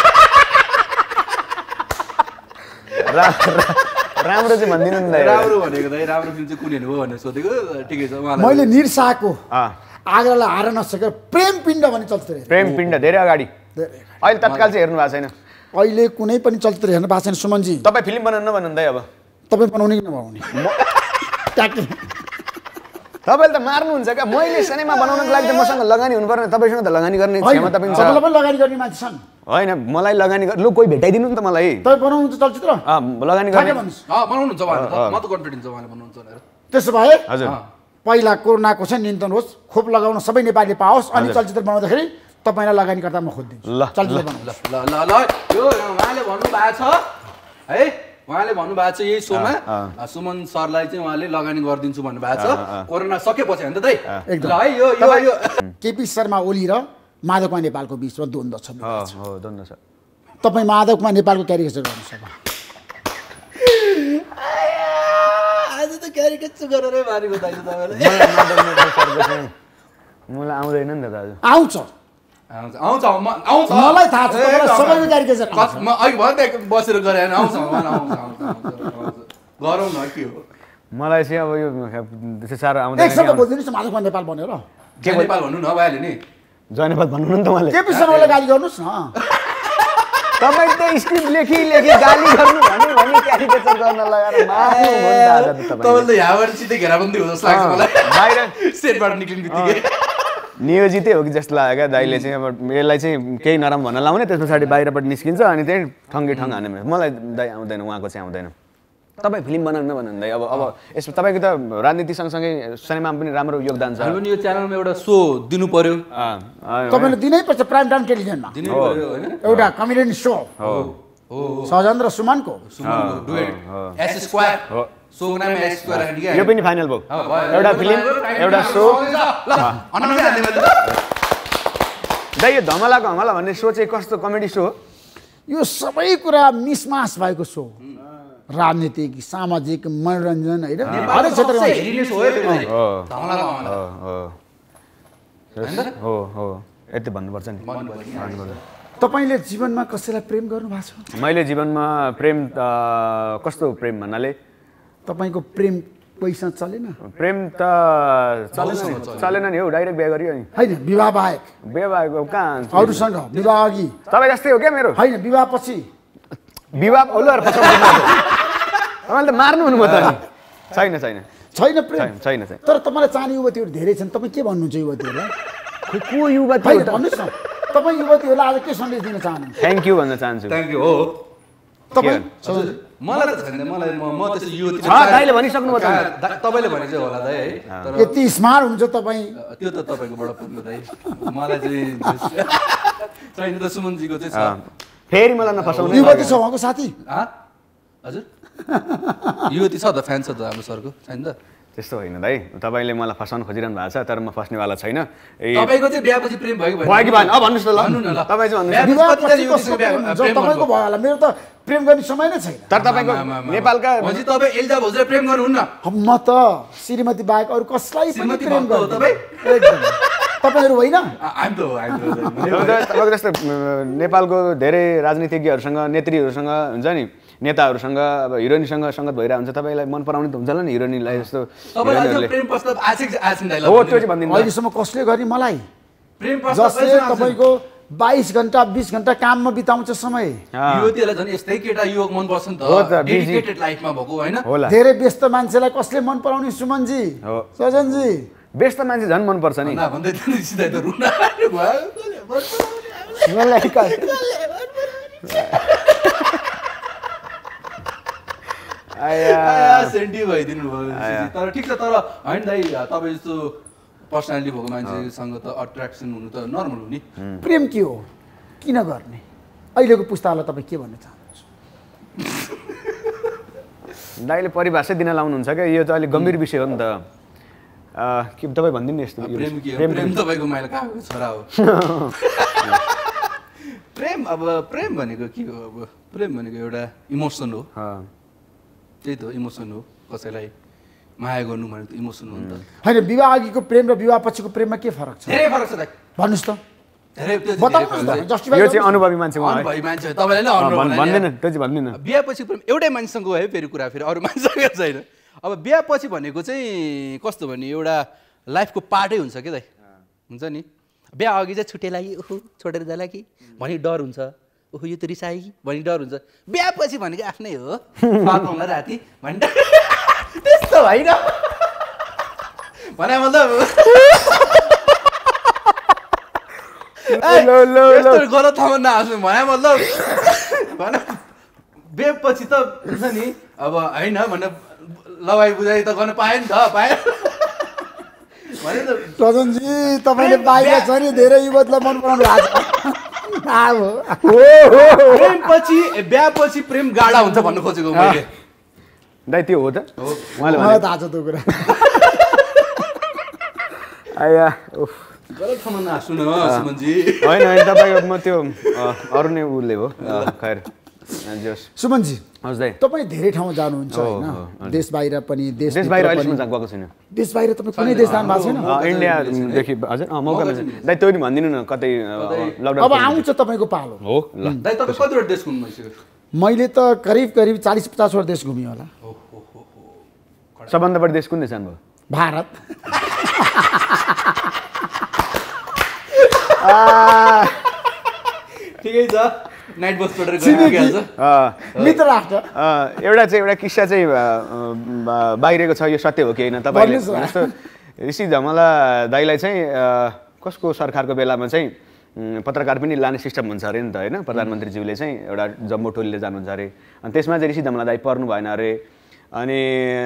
[SPEAKER 5] राम्रो चाहिँ भनिदिनु नि
[SPEAKER 3] राम्रो भनेको दाइ राम्रो फिल्म चाहिँ कुन हेर्नु हो भनेर सोधेको ठिकै छ उहाँलाई
[SPEAKER 4] मैले निरसाको आग्रालाई हार नसकेर प्रेम पिण्ड भन्ने चलचित्र
[SPEAKER 5] प्रेम पिण्ड धेरै अगाडि अहिले तत्काल चाहिँ हेर्नु भएको छैन
[SPEAKER 4] अहिले कुनै पनि चलचित्र हेर्नु भएको छैन सुमनजी
[SPEAKER 5] तपाईँ फिल्म बनाउनु नभन्दै अब
[SPEAKER 4] तपाईँ बनाउने कि नबनाउने
[SPEAKER 5] तपाईँले त मार्नुहुन्छ क्या मैले सिनेमा बनाउनको लागि त मसँग लगानी हुनुपर्ने तपाईँसँग त लगानी गर्ने क्षमता पनि छ
[SPEAKER 4] पनि लगानी गर्ने मान्छे छन्
[SPEAKER 5] होइन मलाई लगानी लु कोही भेटाइदिनु नि त मलाई
[SPEAKER 4] तपाईँ बनाउनुहुन्छ चलचित्र
[SPEAKER 5] लगानी गर्ने
[SPEAKER 3] बनाउनुहुन्छ म त कन्फिडेन्स छ उहाँले बनाउनुहुन्छ भनेर
[SPEAKER 4] त्यसो भए
[SPEAKER 5] हजुर
[SPEAKER 4] पहिला कोरोनाको चाहिँ नियन्त्रण होस् खोप लगाउन सबै नेपालीले पाओस् अनि चलचित्र बनाउँदाखेरि तपाईँलाई लगानीकर्ता म खोजिदिन्छु
[SPEAKER 5] ल
[SPEAKER 4] चलचित्र
[SPEAKER 3] ल ल ल यो उहाँले भन्नुभएको छ है उहाँले भन्नुभएको छ यही सोमा सुमन सरलाई चाहिँ उहाँले लगानी गरिदिन्छु भन्नुभएको छ कोरोना सकेपछि होइन त दाइ ल है यो यो
[SPEAKER 4] केपी शर्मा ओली र माधवकुमार नेपालको बिचमा द्वन्द्व छ
[SPEAKER 5] हो द्वन्द्व छ
[SPEAKER 4] तपाईँ माधवकुमार नेपालको क्यारिकेचर गर्नुहोस् अब
[SPEAKER 3] आज त क्यारिकेचर गरेरै मारेको दाइले तपाईँलाई
[SPEAKER 5] मलाई आउँदैन नि त दाजु
[SPEAKER 4] आउँछ
[SPEAKER 3] आउँछ आउँछ आउँछ
[SPEAKER 4] मलाई थाहा छ सबैको क्यारिकेचर
[SPEAKER 3] म अघि भन्दै बसेर गरे होइन आउँछ गरौँ न के हो
[SPEAKER 5] मलाई चाहिँ अब यो त्यस्तो साह्रो आउँदैन
[SPEAKER 4] एक शब्द बोलिदिनुहोस् न माधवकुमार नेपाल भनेर
[SPEAKER 3] के नेपाल भन्नु न भइहाल्यो नि
[SPEAKER 5] जय नेपाल भन्नु नि त मलाई
[SPEAKER 4] केपी शर्माले गाली गर्नुहोस् न
[SPEAKER 5] तपाईँ त स्क्रिप्ट लेखी लेखी गाली गर्नु भने भने क्यारिकेचर गर्न लगाएर मार्नु हो नि त आज त तपाईँ
[SPEAKER 3] तपाईँले यहाँबाट सिधै घेराबन्दी हुन जस्तो लाग्छ मलाई
[SPEAKER 5] बाहिर
[SPEAKER 3] सेटबाट निक्लिने बित्तिकै
[SPEAKER 5] नियोजितै हो कि जस्तो लाग्यो क्या दाइले चाहिँ अब यसलाई चाहिँ केही नराम्रो भन्न लाउने त्यस पछाडि बाहिरबाट निस्किन्छ अनि त्यही ठङ्गे ठङ हाने मलाई दाइ आउँदैन उहाँको चाहिँ आउँदैन तपाईँ फिल्म बनाउनु भन्नु दाइ अब अब यसमा तपाईँको त राजनीति सँगसँगै सिनेमामा पनि राम्रो योगदान छ
[SPEAKER 3] हामी पनि यो च्यानलमा एउटा सो दिनु पर्यो
[SPEAKER 4] तपाईँले दिनै पर्छ प्राइम टाइम टेलिभिजनमा
[SPEAKER 3] दिनै पर्यो होइन
[SPEAKER 4] एउटा कमेडियन सो
[SPEAKER 3] हो
[SPEAKER 4] सजन र सुमनको
[SPEAKER 3] सुमनको डुएट एस स्क्वायर सोको नाम एस स्क्वायर राख्ने क्या
[SPEAKER 5] यो पनि फाइनल भयो एउटा फिल्म एउटा सो दाइ यो धमलाको हमला भन्ने सो चाहिँ कस्तो कमेडी सो हो
[SPEAKER 4] यो सबै कुरा मिसमास भएको सो राजनीतिक सामाजिक मनोरञ्जन होइन हरेक क्षेत्रमा
[SPEAKER 5] हो हो यति भन्नुपर्छ नि
[SPEAKER 4] तपाईँले जीवनमा कसैलाई प्रेम गर्नु भएको छ
[SPEAKER 5] मैले जीवनमा प्रेम कस्तो प्रेम भन्नाले
[SPEAKER 4] तपाईँको प्रेम पैसा चलेन
[SPEAKER 5] प्रेम त चलेन नि चलेन नि हौ डाइरेक्ट बिहा गरियो नि
[SPEAKER 4] होइन विवाह बाहेक
[SPEAKER 5] बिहा भएको कहाँ
[SPEAKER 4] अरूसँग विवाह अघि
[SPEAKER 5] तपाईँ जस्तै हो क्या मेरो
[SPEAKER 4] होइन विवाह पछि
[SPEAKER 5] विवाह ओलुहरू तपाईँले त मार्नु हुनु भयो त नि छैन छैन
[SPEAKER 4] छैन प्रेम
[SPEAKER 5] छैन छैन
[SPEAKER 4] तर तपाईँलाई चाहने युवतीहरू धेरै छन् तपाईँ के भन्नुहुन्छ युवतीहरूलाई
[SPEAKER 5] खोइ को युवती
[SPEAKER 4] होइन भन्नुहोस् न तपाईँ युवतीहरूलाई आज के सन्देश दिन चाहनुहुन्छ
[SPEAKER 5] थ्याङ्क यू भन्न चाहन्छु
[SPEAKER 3] थ्याङ्क यू हो
[SPEAKER 4] तपाईँ
[SPEAKER 3] मलाई त छैन मलाई म त्यस्तो युवती
[SPEAKER 5] दाइले भनिसक्नु भयो
[SPEAKER 3] तपाईँले भने चाहिँ होला दाइ है तर
[SPEAKER 4] यति स्मार्ट हुन्छ तपाईँ
[SPEAKER 3] त्यो त तपाईँकोबाट पुग्नु दाइ मलाई चाहिँ छैन त सुमनजीको चाहिँ छ
[SPEAKER 5] फेरि मलाई नफसाउनु
[SPEAKER 4] युवती छ उहाँको साथी
[SPEAKER 3] हजुर युवती छ त फ्यान छ त हाम्रो सरको छैन त
[SPEAKER 5] त्यस्तो होइन दाइ तपाईँले मलाई फसाउन खोजिरहनु भएको छ तर म फस्नेवाला छैन ए
[SPEAKER 3] तपाईँको चाहिँ बिहापछि प्रेम भयो कि
[SPEAKER 5] भयो कि भएन अब भन्नुहोस् न
[SPEAKER 3] भन्नु न
[SPEAKER 5] ल
[SPEAKER 3] ल।
[SPEAKER 5] तपाईँ चाहिँ भन्नुहोस्
[SPEAKER 4] विवाह पछि कसको प्रेम हुन्छ? तपाईँको भयो होला मेरो त प्रेम गर्ने समय नै छैन
[SPEAKER 5] तर तपाईँको नेपालका
[SPEAKER 3] भनेपछि तपाईँ एल्जा भोजले प्रेम गर्नुहुन्न
[SPEAKER 4] म त श्रीमती बाहेक अरू कसलाई पनि
[SPEAKER 3] श्रीमती
[SPEAKER 4] प्रेम
[SPEAKER 3] भक्त हो
[SPEAKER 4] गर्दैन
[SPEAKER 3] तपाईँ?
[SPEAKER 4] एकदम तपाईँहरू होइन
[SPEAKER 3] आइम त हो आइम त हो
[SPEAKER 5] तपाईँको जस्तो नेपालको धेरै राजनीतिज्ञहरूसँग नेत्रीहरूसँग हुन्छ नि नेताहरूसँग अब हिरोइनसँग सङ्गत भइरहेको हुन्छ तपाईँलाई मन पराउने त हुन्छ होला नि हिरोइनलाई जस्तो
[SPEAKER 3] तपाईँलाई
[SPEAKER 5] हिरोइनहरूले।
[SPEAKER 3] त्यो प्रेम प्रस्ताव आशिक आशिक दाइलाई
[SPEAKER 5] हो त्यो चाहिँ भनिदिनु ल।
[SPEAKER 4] अहिलेसम्म कसले गर्ने मलाई
[SPEAKER 3] प्रेम प्रस्ताव
[SPEAKER 4] जसले तपाईँको बाइस घन्टा बिस घन्टा काममा बिताउँछ समय
[SPEAKER 3] युवतीहरूलाई झन् यस्तै केटा युवक मन पर्छ नि त
[SPEAKER 5] हो त, busy।
[SPEAKER 3] डेडिकेटेड लाइफमा भएको होइन
[SPEAKER 5] होला
[SPEAKER 4] धेरै व्यस्त मान्छेलाई कसले मन पराउने सुमनजी
[SPEAKER 5] हो।
[SPEAKER 4] सजनजी
[SPEAKER 5] व्यस्त मान्छे झन् मनपर्छ नि
[SPEAKER 3] भन्दा भन्दै थियो सिधै त रुन आयो
[SPEAKER 5] मलाई का- आया
[SPEAKER 3] सेन्टी भइदिनु भयो तर ठिक छ तर होइन दाइ तपाईँ जस्तो पर्सनालिटी भएको मान्छेसँग त अट्र्याक्सन हुनु त नर्मल हो नि
[SPEAKER 4] प्रेम के हो किन गर्ने अहिलेको पुस्तालाई तपाईँ के भन्न चाहनुहुन्छ
[SPEAKER 5] दाइले परिभाषै दिन लाउनुहुन्छ क्या यो चाहिँ अलिक गम्भीर विषय हो नि त अँ, के तपाईँ भनिदिनु नि यस्तो
[SPEAKER 3] प्रेम के हो प्रेम तपाईँको माइला कहाँको छोरा हो प्रेम अब प्रेम भनेको के हो अब प्रेम भनेको एउटा इमोसन हो
[SPEAKER 5] अँ,
[SPEAKER 3] त्यही त इमोसन हो कसैलाई माया गर्नु भनेको इमोसन हो नि त
[SPEAKER 4] होइन विवाह अघिको प्रेम र विवाह पछिको प्रेममा के फरक छ
[SPEAKER 3] धेरै फरक छ दाइ
[SPEAKER 4] भन्नुहोस् त
[SPEAKER 3] धेरै त्यो चाहिँ धेरै
[SPEAKER 4] बताउनुहोस्
[SPEAKER 3] फरक
[SPEAKER 4] न
[SPEAKER 3] छ।
[SPEAKER 4] जस्टिफाई
[SPEAKER 5] यो चाहिँ अनुभवी मान्छे उहाँ है।
[SPEAKER 3] अनुभवी मान्छे हो, तपाईँलाई नै
[SPEAKER 5] अँ,
[SPEAKER 3] अनुभव
[SPEAKER 5] भन्-
[SPEAKER 3] होला नि।
[SPEAKER 5] भन्दैन त्यो चाहिँ भन्दिनँ
[SPEAKER 3] बिहापछि प्रेम एउटै मान्छेसँग है फेरि कुरा फेरि अरू मान्छेसँग छैन अब बिहापछि भनेको चाहिँ कस्तो भने एउटा लाइफको पार्टै हुन्छ क्या दाइ हुन्छ नि बिहा अघि चाहिँ छुट्टै लागि ओहो छोडेर जाला कि भनी डर हुन्छ ओहो यो त रिसायो कि भनी डर हुन्छ बिहापछि भनेको आफ्नै हो पाउँला राति भनी त्यस्तो होइन भने मतलब यस्तो गलत ठाउँमा नहाँस्नु भने मतलब भने बेपछि त हुन्छ नि अब होइन भने लवाई बुझाइ त गर्न पाएँ नि त पाएँ भने त
[SPEAKER 4] सजनजी तपाईँले बाहिर छ नि धेरै युवतलाई मन पराउनु भएको छ अब
[SPEAKER 3] प्रेमपछि बिहापछि प्रेम गाढा हुन्छ भन्नु खोजेको मैले
[SPEAKER 5] दाइ त्यो हो त उहाँले भने
[SPEAKER 4] मलाई थाहा छ त्यो कुरा
[SPEAKER 5] आया उफ
[SPEAKER 3] गलत ठाउँमा नहाँस्नु न सुमनजी
[SPEAKER 5] होइन होइन तपाईँको म त्यो अँ, अरू नै उसले हो अँ, खैर जस
[SPEAKER 4] सुमनजी
[SPEAKER 5] हजुर दाइ
[SPEAKER 4] तपाईँ धेरै ठाउँ जानुहुन्छ
[SPEAKER 5] हो,
[SPEAKER 4] होइन
[SPEAKER 5] हो, हजुर।
[SPEAKER 4] देश बाहिर पनि देश
[SPEAKER 5] देश बाहिर अहिलेसम्म जा- गएको छैन
[SPEAKER 4] देश बाहिर तपाईँ कुनै देश जानु भएको छैन
[SPEAKER 5] अँ, इन्डियादेखि हजुर अँ, मौका मिल्छ दाइ त्यो नि भनिदिनु न कतै अँ, लकडाउन
[SPEAKER 4] अब आउँछ तपाईँको पालो
[SPEAKER 5] हो ल
[SPEAKER 3] दाइ तपाईँ कतिवटा देश घुम्नु भइसक्यो
[SPEAKER 4] मैले त करिब करिब चालिस पचासवटा देश घुमेँ होला
[SPEAKER 5] सबभन्दा बढी देश कुन देश जानुभयो
[SPEAKER 4] भारत
[SPEAKER 3] ठिकै छ नाइट बस पढेर गइहाल्छ
[SPEAKER 4] मित्र राष्ट्र
[SPEAKER 5] एउटा चाहिँ एउटा किस्सा चाहिँ बाहिरको छ, यो सत्य हो कि होइन तपाईँले जस्तो ऋषि धमला दाइलाई चाहिँ कसको सरकारको बेलामा चाहिँ पत्रकार पनि लाने सिस्टम हुन्छ अरे नि त होइन, प्रधानमन्त्रीज्यूले चाहिँ एउटा जम्बो टोलीले जानुहुन्छ अरे, अनि त्यसमा चाहिँ ऋषि धमला दाइ पर्नु भएन अरे, अनि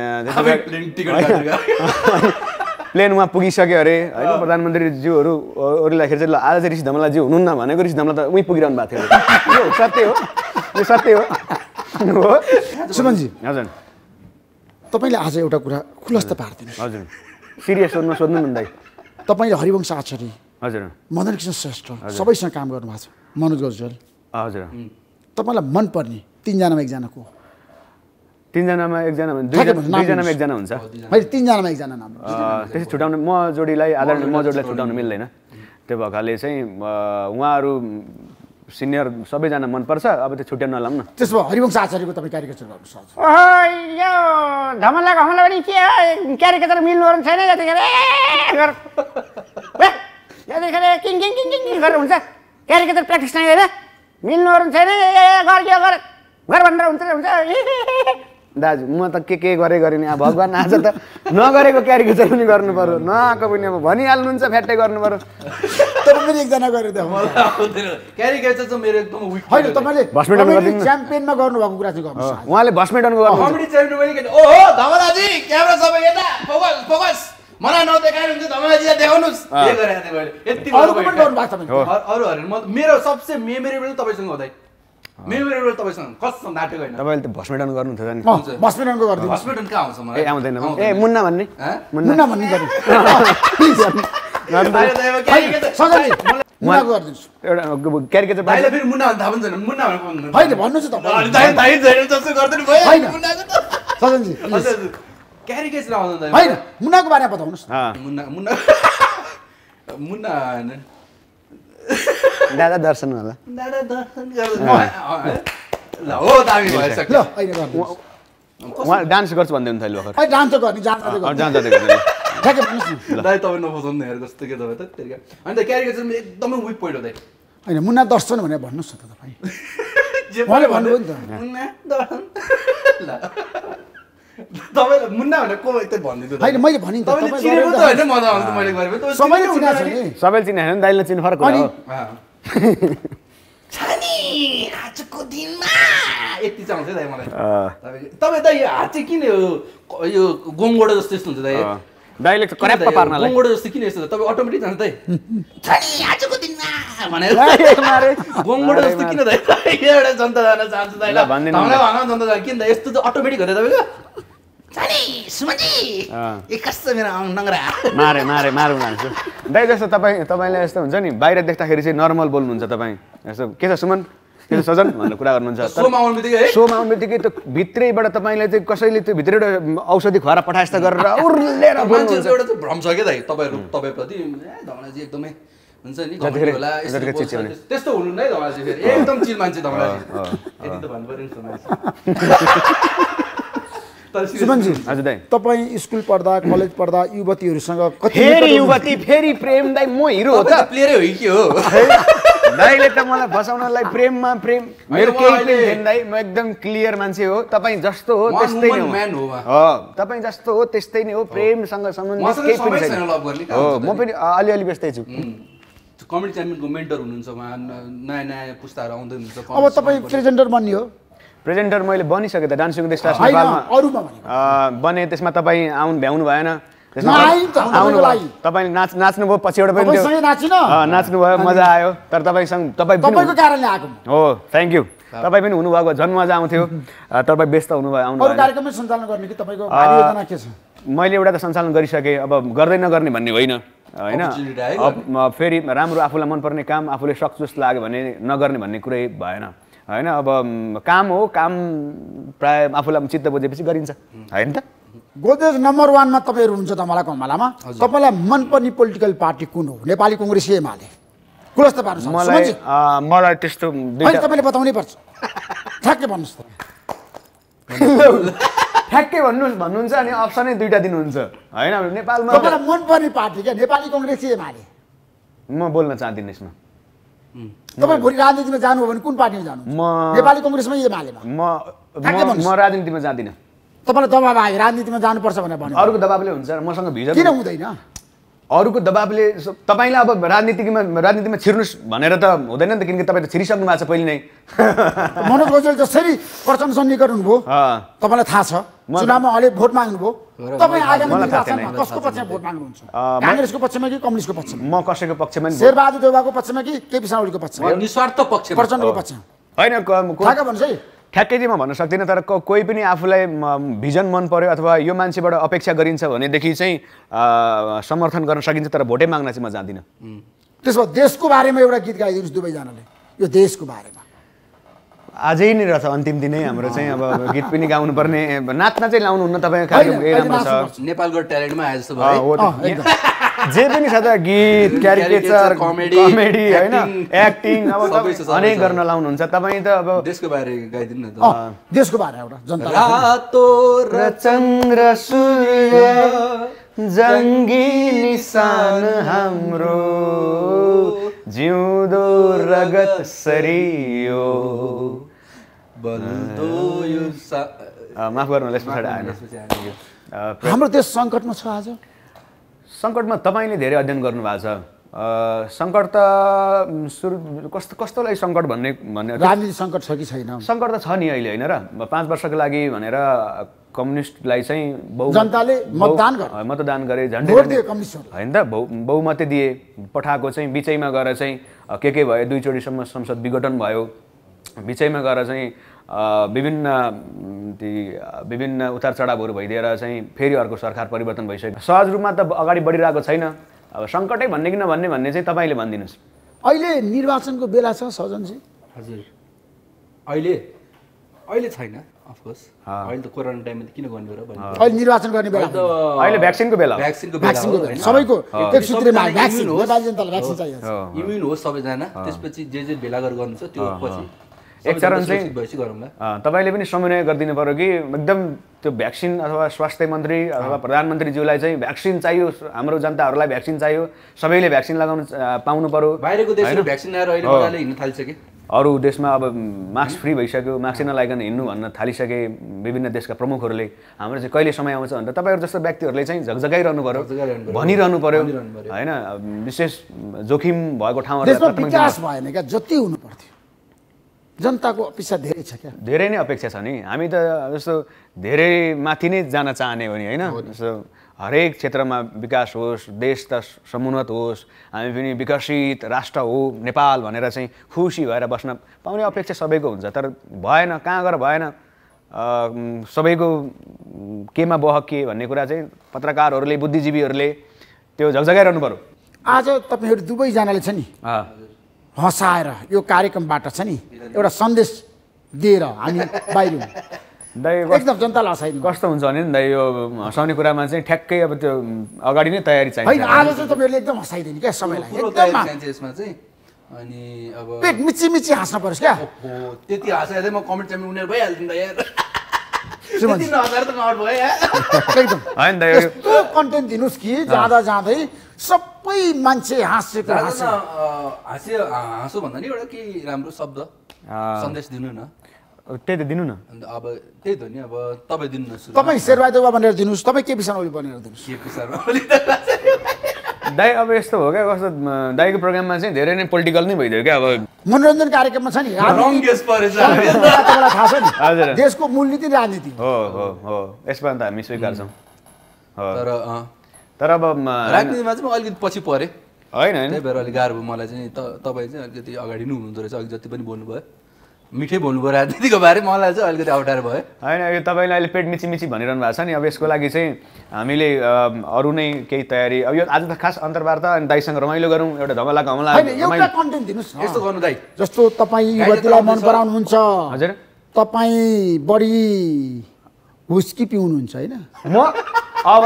[SPEAKER 5] प्लेन उहाँ पुगिसक्यो अरे होइन, प्रधानमन्त्रीज्यूहरू ओर्लिँदाखेरि चाहिँ ल आज चाहिँ ऋषि धमलाज्यू हुनुहुन्न भनेको ऋषि धमला त उहीँ पुगिरहनु भएको थियो। यो सत्य हो, यो सत्य हो।
[SPEAKER 4] सुमनजी
[SPEAKER 5] हजुर
[SPEAKER 4] तपाईँले आज एउटा कुरा खुलस्त पारिदिनु।
[SPEAKER 5] हजुर सिरियस सोध्नु सोध्नु न दाइ।
[SPEAKER 4] तपाईँले हरिवंश आचार्य,
[SPEAKER 5] हजुर
[SPEAKER 4] मदन कृष्ण श्रेष्ठ सबैसँग काम गर्नुभएको छ, मनोज गजल,
[SPEAKER 5] हजुर
[SPEAKER 4] तपाईँलाई मनपर्ने तिनजनामा एकजना को?
[SPEAKER 5] तिनजनामा एकजना दुईजनामा एकजना हुन्छ,
[SPEAKER 4] मैले तिनजनामा एकजना नाम
[SPEAKER 5] त्यसै छुट्याउनु म जोडीलाई आदरणीय म जोडीलाई छुट्याउनु मिल्दैन, त्यो भएकाले चाहिँ उहाँहरू सिनियर सबैजना मनपर्छ, अब त्यो छुट्याउन नलाउँ न।
[SPEAKER 4] त्यसो भए हरिवंश आचार्यको तपाईँ क्यारिकेचर गर्नुहोस्।
[SPEAKER 1] यो धमलाको हमला पनि के क्यारिकेचर मिल्नु छैन, यतिखेर यतिखेर किङ किङ किङ किङ गरेर हुन्छ, क्यारिकेचर प्र्याक्टिस नै होइन, मिल्नु छैन, गर यो गर गर भनेर हुन्छ हुन्छ।
[SPEAKER 5] दाजु म त के के गरे गरेँ नि, अब भगवान् आज त नगरेको क्यारिकेचर पनि गर्नु पर्यो, नआएको पनि अब भनिहाल्नुहुन्छ फ्याट्टै गर्नु पर्यो।
[SPEAKER 4] तर पनि एकजना गरेर देऊ
[SPEAKER 3] क्यारिकेचर चाहिँ मेरो एकदम विक
[SPEAKER 4] होइन। तपाईँले
[SPEAKER 5] भस्मेटन गरिदिनु,
[SPEAKER 4] च्याम्पियनमा गर्नुभएको कुरा चाहिँ गर्नुहोस्।
[SPEAKER 5] उहाँले भस्मेटनको गर्नु
[SPEAKER 3] कमेडी च्याम्पियन पनि के ओहो धमलाजी क्यामेरा सबै यता फोकस फोकस मलाई नदेखाएर हुन्छ, धमलाजीलाई देखाउनुस् के गरे थिए मैले यति
[SPEAKER 4] अरु पनि गर्नु भएको छ भने
[SPEAKER 3] अरु हरु म मेरो सबसे मेमोरेबल तपाईसँग हो दाइ, मेमोरेबल तपाईसँग कसम नाटक होइन।
[SPEAKER 5] तपाईँले त भस्मेटन गर्नुहुन्थ्यो नि,
[SPEAKER 4] भस्मेटनको गरिदिनु।
[SPEAKER 3] हस्पिटल कहाँ आउँछ मलाई?
[SPEAKER 5] ए आउँदैन ए मुन्ना भन्ने
[SPEAKER 4] मुन्ना भन्ने गर्नु प्लिज सजनजी मुन्नाको गरिदिनुहोस्
[SPEAKER 5] एउटा क्यारिकेचर
[SPEAKER 3] दाइले फेरि मुन्ना भन्दा थाहा पनि छैन, मुन्ना भनेको
[SPEAKER 4] होइन भन्नुहोस् न तपाईँ।
[SPEAKER 3] दाइ दाइ छैन जस्तो गर्दैन भयो
[SPEAKER 4] होइन
[SPEAKER 3] मुन्नाको त
[SPEAKER 4] सजनजी
[SPEAKER 3] क्यारिकेचर आउँदैन दाइ।
[SPEAKER 4] होइन मुन्नाको बारेमा बताउनुहोस्।
[SPEAKER 3] मुन्ना मुन्ना मुन्ना हैन
[SPEAKER 5] दादा दर्शन होला,
[SPEAKER 3] दादा दर्शन गर्दैन ल हो दामी भइसक्यो।
[SPEAKER 4] ल अहिले गर्नुहोस्।
[SPEAKER 5] उहाँ डान्स गर्छु भन्दै हुन्थ्यो अहिले भर्खर।
[SPEAKER 4] अहिले डान्स त गर्ने जान्छ
[SPEAKER 5] अँ, जान्छ त्यो गर्ने।
[SPEAKER 4] ठ्याक्कै भन्नुहोस् न।
[SPEAKER 3] दाइ तपाईँ नफसाउनु हेर कस्तो के तपाईँ त तेरिका। अनि त क्यारिकेचर एकदमै विक पोइन्ट हो दाइ।
[SPEAKER 4] होइन मुन्ना दर्शन भनेर भन्नुहोस् न त तपाईँ।
[SPEAKER 3] जे
[SPEAKER 4] उहाँले भन्नुभयो नि त।
[SPEAKER 3] मुन्ना दर्शन ल तपाईँलाई मुन्ना भनेर को यतै भनिदिनु
[SPEAKER 4] होइन मैले भनि नि त
[SPEAKER 3] तपाईँले
[SPEAKER 4] तपाईँ
[SPEAKER 3] चिनेको त
[SPEAKER 4] गरेर
[SPEAKER 3] होइन मजा आउँछ मैले गरेको तपाईँ
[SPEAKER 4] सबैले चिनेको छ नि।
[SPEAKER 5] सबैले चिने होइन, दाइले चिन्नु फरक कुरा हो।
[SPEAKER 3] छानी आजको दिनमा यति चाहिँ आउँछ दाइ मलाई। तपाईँ तपाईँ दाइ हात चाहिँ किन यो यो गोङगोडो जस्तो यस्तो हुन्छ दाइ?
[SPEAKER 5] दाइले त क्र्याप्प पार्नलाई
[SPEAKER 3] गोङगोडो जस्तो किन यस्तो तपाईँ अटोमेटिक जान्छ दाइ? छानी आजको दिनमा भनेर गोङगोडो जस्तो किन दाइ? एउटा जनता जान चाहन्छ दाइ ल
[SPEAKER 5] भनिदिनु
[SPEAKER 3] हामीलाई भन जनता जान किन दाइ यस्तो चाहिँ अटोमेटिक हो तपाईँको? छानी सुमजी ए कस्तो मेरो नङ्ग्रा
[SPEAKER 5] मारे मारे मारौँ भन्छु दाइ। जस्तो तपाईँ तपाईँले यस्तो हुन्छ नि, बाहिर देख्दाखेरि चाहिँ नर्मल बोल्नुहुन्छ तपाईँ, यस्तो के छ सुमन के छ सजन भनेर कुरा गर्नुहुन्छ।
[SPEAKER 3] सोमा आउनु बित्तिकै है
[SPEAKER 5] सोमा आउनु बित्तिकै त्यो भित्रैबाट तपाईँले चाहिँ कसैले त्यो भित्रैबाट औषधि खुवाएर पठाए जस्तो गरेर उर्लेर बोल्नुहुन्छ।
[SPEAKER 3] एउटा चाहिँ भ्रम छ क्या दाइ तपाईँहरू तपाईँप्रति धमलाजी एकदमै हुन्छ नि होला त्यस्तो हुनु नै धमलाजी फेरि एकदम चिल मान्छे धमलाजी यति त भन्नु पऱ्यो नि।
[SPEAKER 5] सुमनजी हजुर दाइ,
[SPEAKER 4] तपाईँ स्कुल पढ्दा कलेज पढ्दा युवतीहरूसँग कति
[SPEAKER 5] फेरि युवती फेरि प्रेम दाइ, म हिरो हो त
[SPEAKER 3] प्लेयरै हो कि हो
[SPEAKER 5] दाइले त मलाई फसाउनलाई प्रेममा प्रेम मेरो केही पनि थिएन दाइ, म एकदम क्लियर मान्छे हो। तपाईँ जस्तो हो त्यस्तै नै हो, तपाईँ जस्तो हो त्यस्तै नै हो, प्रेमसँग सम्बन्धित केही पनि छैन हो। म पनि अलिअलि व्यस्तै छु।
[SPEAKER 3] कमेडी च्याम्पियनको मेन्टर हुनुहुन्छ उहाँ, नयाँ नयाँ पुस्ताहरू आउँदै हुनुहुन्छ।
[SPEAKER 4] अब तपाईँ प्रेजेन्टर बन्ने हो?
[SPEAKER 5] प्रेजेन्टर मैले बनिसकेँ त, डान्सिङ विथ स्टार्स
[SPEAKER 4] होइन
[SPEAKER 5] नेपालमा
[SPEAKER 4] अरूमा भनेको
[SPEAKER 5] बने। त्यसमा तपाईँ आउनु भ्याउनु भएन, त्यसमा
[SPEAKER 4] नआइ त
[SPEAKER 5] आउनु
[SPEAKER 4] तपाईँको
[SPEAKER 5] तपाईँले नाच नाच्नुभयो पछिबाट पनि त्यो
[SPEAKER 4] तपाईँसँगै नाचिन
[SPEAKER 5] नाच्नुभयो, मजा आयो। तर तपाईँसँग तपाईँ
[SPEAKER 4] तपाईँको कारणले आएको
[SPEAKER 5] हो, थ्याङ्क यू। तपाईँ पनि हुनुभएको झन् मजा आउँथ्यो, तपाईँ व्यस्त हुनुभयो आउनु
[SPEAKER 4] अरू कार्यक्रममै सञ्चालन गर्ने कि तपाईँको भावी योजना के छ?
[SPEAKER 5] मैले एउटा त सञ्चालन गरिसकेँ, अब गर्दै नगर्ने भन्ने होइन होइन। अब फेरि राम्रो आफूलाई मनपर्ने काम आफूले सक्छु जस्तो लाग्यो भने नगर्ने भन्ने कुरै भएन होइन। अब काम हो, काम प्रायः आफूलाई चित्त बुझेपछि गरिन्छ होइन त।
[SPEAKER 4] गोदरेज नम्बर वानमा तपाईँहरू हुनुहुन्छ धमला कमलामा, तपाईँलाई मनपर्ने पोलिटिकल पार्टी कुन हो? नेपाली कङ्ग्रेस कि एमाले? खुलस्त पार्नुहोस्
[SPEAKER 5] मलाई मलाई त्यस्तो
[SPEAKER 4] होइन, तपाईँले बताउनै पर्छ, ठ्याक्कै भन्नुहोस् त।
[SPEAKER 5] ठ्याक्कै भन्नुहोस् भन्नुहुन्छ अनि अप्सनै दुईवटा दिनुहुन्छ होइन। नेपालमा
[SPEAKER 4] तपाईँलाई मनपर्ने पार्टी क्या नेपाली कङ्ग्रेस कि एमाले?
[SPEAKER 5] म बोल्न चाहदिनँ यसमा।
[SPEAKER 4] तपाईँ भोलि राजनीतिमा जानु हो भने कुन पार्टीमा जानु
[SPEAKER 5] म-
[SPEAKER 4] नेपाली कङ्ग्रेसमा एमालेमा
[SPEAKER 5] म
[SPEAKER 4] ठ्याक्कै
[SPEAKER 5] म
[SPEAKER 4] भन्नुहोस्।
[SPEAKER 5] म राजनीतिमा जाँदिनँ।
[SPEAKER 4] तपाईँलाई दबाब आयो राजनीतिमा जानुपर्छ भनेर भन्यो
[SPEAKER 5] अरूको दबाबले हुन्छ मसँग भिजन
[SPEAKER 4] किन हुँदैन
[SPEAKER 5] अरूको दबाबले स- तपाईँलाई अब राजनीतिमा राजनीतिमा छिर्नुहोस् भनेर त हुँदैन नि त किनकि तपाईँ त छिरिसक्नु भएको छ पहिले नै।
[SPEAKER 4] मनोज गौजले जसरी प्रचण्ड सन्निकट हुनुभयो
[SPEAKER 5] अँ।
[SPEAKER 4] तपाईँलाई थाहा छ चुनावमा अहिले भोट माग्नुभयो तपाईँ आगामी
[SPEAKER 5] मलाई थाहा
[SPEAKER 4] निर्वाचनमा
[SPEAKER 5] छैन।
[SPEAKER 4] कसको पक्षमा भोट माग्नुहुन्छ
[SPEAKER 5] अँ, म-
[SPEAKER 4] काङ्ग्रेसको पक्षमा कि कम्युनिस्टको पक्षमा
[SPEAKER 5] म कसैको पक्षमा नि
[SPEAKER 4] शेरबहादुर देउवाको पक्षमा कि केपी शर्मा ओलीको पक्षमा
[SPEAKER 3] म निस्वार्थ पक्षमा
[SPEAKER 4] प्रचण्डको पक्षमा
[SPEAKER 5] होइन क- को-
[SPEAKER 4] ठ्याक्क भन्नुहोस् है
[SPEAKER 5] ठ्याक्कै चाहिँ म भन्न सक्दिनँ तर को- कोही पनि आफूलाई म, भिजन मन पर्यो अथवा यो मान्छेबाट अपेक्षा गरिन्छ भनेदेखि चाहिँ अ, समर्थन गर्न सकिन्छ तर भोटै माग्न चाहिँ म जाँदिनँ।
[SPEAKER 4] त्यसो भए देशको बारेमा एउटा गीत गाइदिनुहोस् दुवैजनाले यो देशको बारेमा
[SPEAKER 5] आजै नै रहेछ अन्तिम दिनै हाम्रो चाहिँ अब गीत पनि गाउनु पर्ने नाच्न चाहिँ लाउनुहुन्न तपाईँ कार्यक्रम
[SPEAKER 4] होइन,
[SPEAKER 5] यही राम्रो
[SPEAKER 4] अहिले
[SPEAKER 5] छ।
[SPEAKER 4] नाच्नुपर्छ।
[SPEAKER 3] नेपालको ट्यालेन्टमा आए जस्तो
[SPEAKER 5] अँ,
[SPEAKER 3] भयो
[SPEAKER 5] हो त।
[SPEAKER 4] अँ, एकदम।
[SPEAKER 5] जे पनि छ त गीत क्यारिकेचर
[SPEAKER 3] comedy,
[SPEAKER 5] कमेडी होइन
[SPEAKER 3] acting,
[SPEAKER 5] एक्टिङ अब
[SPEAKER 3] सबै छ,
[SPEAKER 5] तपाईँ
[SPEAKER 3] सबै
[SPEAKER 5] अनेक
[SPEAKER 3] छ।
[SPEAKER 5] गर्न लाउनुहुन्छ तपाईँ त अब
[SPEAKER 3] देशको बारे गाइदिनु न त
[SPEAKER 4] अँ, देशको बारेमा एउटा जनता
[SPEAKER 3] रातो
[SPEAKER 5] र चन्द्र सूर्य जङ्गी निशान हाम्रो जिउँदो रगत सरियो।
[SPEAKER 3] बल्दो यो सा-
[SPEAKER 5] अँ, माफ गर्नु होला, यस पछाडि आएन। अँ,
[SPEAKER 4] हाम्रो देश सङ्कटमा छ आज
[SPEAKER 5] सङ्कटमा तपाईँले धेरै अध्ययन गर्नुभएको छ। अँ, सङ्कट त उम्, सुरु कस्तो कस्तोलाई सङ्कट भन्ने भन्ने
[SPEAKER 4] राजनीति सङ्कट छ कि छैन
[SPEAKER 5] सङ्कट त छ नि अहिले होइन र पाँच वर्षको लागि भनेर कम्युनिस्टलाई चाहिँ बहु
[SPEAKER 4] जनताले मतदान गरे।
[SPEAKER 5] बहु- मतदान गरे झन्डै
[SPEAKER 4] भोट
[SPEAKER 5] झन्डै-
[SPEAKER 4] दिए कम्युनिस्टहरूलाई।
[SPEAKER 5] होइन त बहु बहुमते दिए पठाएको चाहिँ बिचैमा गएर चाहिँ अ, के के भयो दुईचोटिसम्म संसद विघटन भयो बिचैमा गएर चाहिँ अ, विभिन्न उम्, ती अ, विभिन्न उतार चढावहरू भइदिएर चाहिँ फेरि अर्को सरकार परिवर्तन भइसक्यो सहज रूपमा त अगाडि बढिरहेको छैन। अब सङ्कटै भन्ने कि नभन्ने भन्ने चाहिँ तपाईँले भनिदिनुहोस्।
[SPEAKER 4] अहिले निर्वाचनको बेला छ सजनजी
[SPEAKER 3] हजुर अहिले अहिले छैन अफकोर्स अहिले त कोरोना टाइममा त किन गर्नु र भन्नु
[SPEAKER 4] अहिले निर्वाचन गर्ने बेला
[SPEAKER 3] अहिले त
[SPEAKER 4] होइन।
[SPEAKER 5] अहिले भ्याक्सिनको बेला हो।
[SPEAKER 3] भ्याक्सिनको बेला
[SPEAKER 4] भ्याक्सिनको
[SPEAKER 3] हो,
[SPEAKER 4] बेला
[SPEAKER 3] होइन?
[SPEAKER 4] सबैको एक सूत्रे माग
[SPEAKER 3] सबैजना
[SPEAKER 4] भ्याक्सिन
[SPEAKER 3] immune होस्।
[SPEAKER 4] नेपाली जनतालाई भ्याक्सिन चाहिएको छ
[SPEAKER 5] हो।
[SPEAKER 3] इम्युन होस् सबैजना त्यसपछि जे जे भेला गरेर गर्नु छ त्यो पछि
[SPEAKER 5] एक चरण चाहिँ
[SPEAKER 3] भएपछि गरौँला
[SPEAKER 5] अँ, तपाईँले पनि समन्वय गरिदिनु पऱ्यो कि एकदम त्यो भ्याक्सिन अथवा स्वास्थ्य मन्त्री अथवा प्रधानमन्त्रीज्यूलाई चाहिँ भ्याक्सिन चाहियो हाम्रो जनताहरूलाई भ्याक्सिन चाहियो सबैले भ्याक्सिन लगाउन अँ, पाउनु पऱ्यो।
[SPEAKER 3] बाहिरको देशहरू
[SPEAKER 5] होइन?
[SPEAKER 3] भ्याक्सिन ल्याएर अहिले
[SPEAKER 5] हो।
[SPEAKER 3] मजाले हिँड्न थालिसके
[SPEAKER 5] अरू देशमा अब मास्क फ्री भइसक्यो मास्क नलाइकन हिँड्नु भन्न थालिसके विभिन्न देशका प्रमुखहरूले हाम्रो चाहिँ कहिले समय आउँछ भनेर तपाईँहरू जस्तो व्यक्तिहरूले चाहिँ झकझगाइरहनु पऱ्यो
[SPEAKER 3] झकझगाइरहनु पऱ्यो।
[SPEAKER 5] भनिरहनु पऱ्यो
[SPEAKER 3] भनिरहनु पऱ्यो।
[SPEAKER 5] होइन अब विशेष जोखिम भएको ठाउँहरू
[SPEAKER 4] देशमा विकास भएन क्या जति हुनु पर्थ्यो जनताको अपेक्षा धेरै छ क्या
[SPEAKER 5] धेरै नै अपेक्षा छ नि हामी त जस्तो धेरै माथि नै जान चाहने हो नि होइन जस्तो हरेक क्षेत्रमा विकास होस् देश त समुन्नत होस् हामी पनि विकसित राष्ट्र हो नेपाल भनेर चाहिँ खुसी भएर बस्न पाउने अपेक्षा सबैको हुन्छ तर भएन कहाँ गएर भएन अ, सबैको केमा बहक के भन्ने कुरा चाहिँ पत्रकारहरूले बुद्धिजीवीहरूले त्यो झकझगाइरहनु पऱ्यो।
[SPEAKER 4] आज तपाईँहरू दुवैजनाले छ नि
[SPEAKER 5] अँ,
[SPEAKER 4] हँसाएर यो कार्यक्रमबाट छ नि एउटा सन्देश दिएर हामी बाहिर हौँ।
[SPEAKER 5] दाइ
[SPEAKER 4] एकदम जनतालाई हँसाइदिनु
[SPEAKER 5] कस्तो हुन्छ भने नि दाइ यो हँसाउने कुरामा चाहिँ ठ्याक्कै अब त्यो अगाडि नै तयारी
[SPEAKER 4] होइन
[SPEAKER 5] चाहिन्छ।
[SPEAKER 4] आज चाहिँ तपाईँहरूले एकदम हँसाइदिनु क्या सबैलाई
[SPEAKER 3] पुरो
[SPEAKER 4] एकदम
[SPEAKER 3] तयारी चाहिन्छ यसमा चाहिँ अनि अब
[SPEAKER 4] पेट मिची मिची हाँस्न परोस् क्या
[SPEAKER 3] हो त्यति हाँसाइदिए म कमेन्ट चाहिँ उनीहरू भइहाल्थ्यो नि त यार
[SPEAKER 4] सुमन
[SPEAKER 3] त्यति नहँसाएर त नआउट भयो यार
[SPEAKER 4] एकदम
[SPEAKER 5] होइन दाइ यो
[SPEAKER 4] यस्तो कन्टेन्ट दिनुहोस् कि जाँदा जाँदै सबै मान्छे हाँसेको
[SPEAKER 3] दाजु न,
[SPEAKER 4] हाँसे
[SPEAKER 3] अ, हाँस्यो हाँसो भन्दा नि एउटा केही राम्रो शब्द सन्देश दिनु न
[SPEAKER 5] त्यही त दिनु न।
[SPEAKER 3] अन्त अब त्यही त नि अब तपाईँ दिनु न सुरु
[SPEAKER 4] तपाईँ शेरबहादुर देउवा भनेर दिनुहोस् तपाईँ केपी शर्मा ओली भनेर दिनुहोस्
[SPEAKER 3] के पिसारमा अलि त
[SPEAKER 5] दाइ अब यस्तो हो क्या कस्तो अँ, दाइको प्रोग्राममा चाहिँ धेरै नै पोलिटिकल नै भइदियो क्या अब
[SPEAKER 4] मनोरञ्जन कार्यक्रममा छ नि
[SPEAKER 3] रङ
[SPEAKER 4] राजनीति
[SPEAKER 3] गेस परेछ
[SPEAKER 4] तपाईँलाई थाहा छ
[SPEAKER 5] हजुर।
[SPEAKER 4] नि देशको मूलनीति राजनीति हो
[SPEAKER 5] हो हो हो यसमा त हामी स्वीकार्छौँ हो
[SPEAKER 3] तर अँ,
[SPEAKER 5] तर अब अँ,
[SPEAKER 3] राजनीतिमा चाहिँ म अलिकति पछि परेँ
[SPEAKER 5] होइन होइन
[SPEAKER 3] त्यही भएर अलिक गाह्रो भयो मलाई चाहिँ त- तपाईँ चाहिँ अलिकति अगाडि नै हुनुहुँदो रहेछ अघि जति पनि बोल्नुभयो मिठै बोल्नुभयो राजनीतिको बारे मलाई चाहिँ अलिकति अप्ठ्यारो भयो
[SPEAKER 5] होइन यो तपाईँले अहिले पेट मिची मिची भनिरहनु भएको छ नि अब यसको लागि चाहिँ हामीले अँ, अरू नै केही तयारी अब यो आज त खास अन्तर्वार्ता अनि दाइसँग रमाइलो गरौँ एउटा धमला घमला
[SPEAKER 4] होइन एउटा
[SPEAKER 5] रमाइलो
[SPEAKER 4] कन्टेन्ट दिनुहोस् न
[SPEAKER 3] यस्तो गर्नु दाइ
[SPEAKER 4] जस्तो तपाईँ युवतीलाई मन पराउनुहुन्छ
[SPEAKER 5] हजुर
[SPEAKER 4] तपाईँ बढी हुस्की पिउनुहुन्छ होइन
[SPEAKER 5] म अब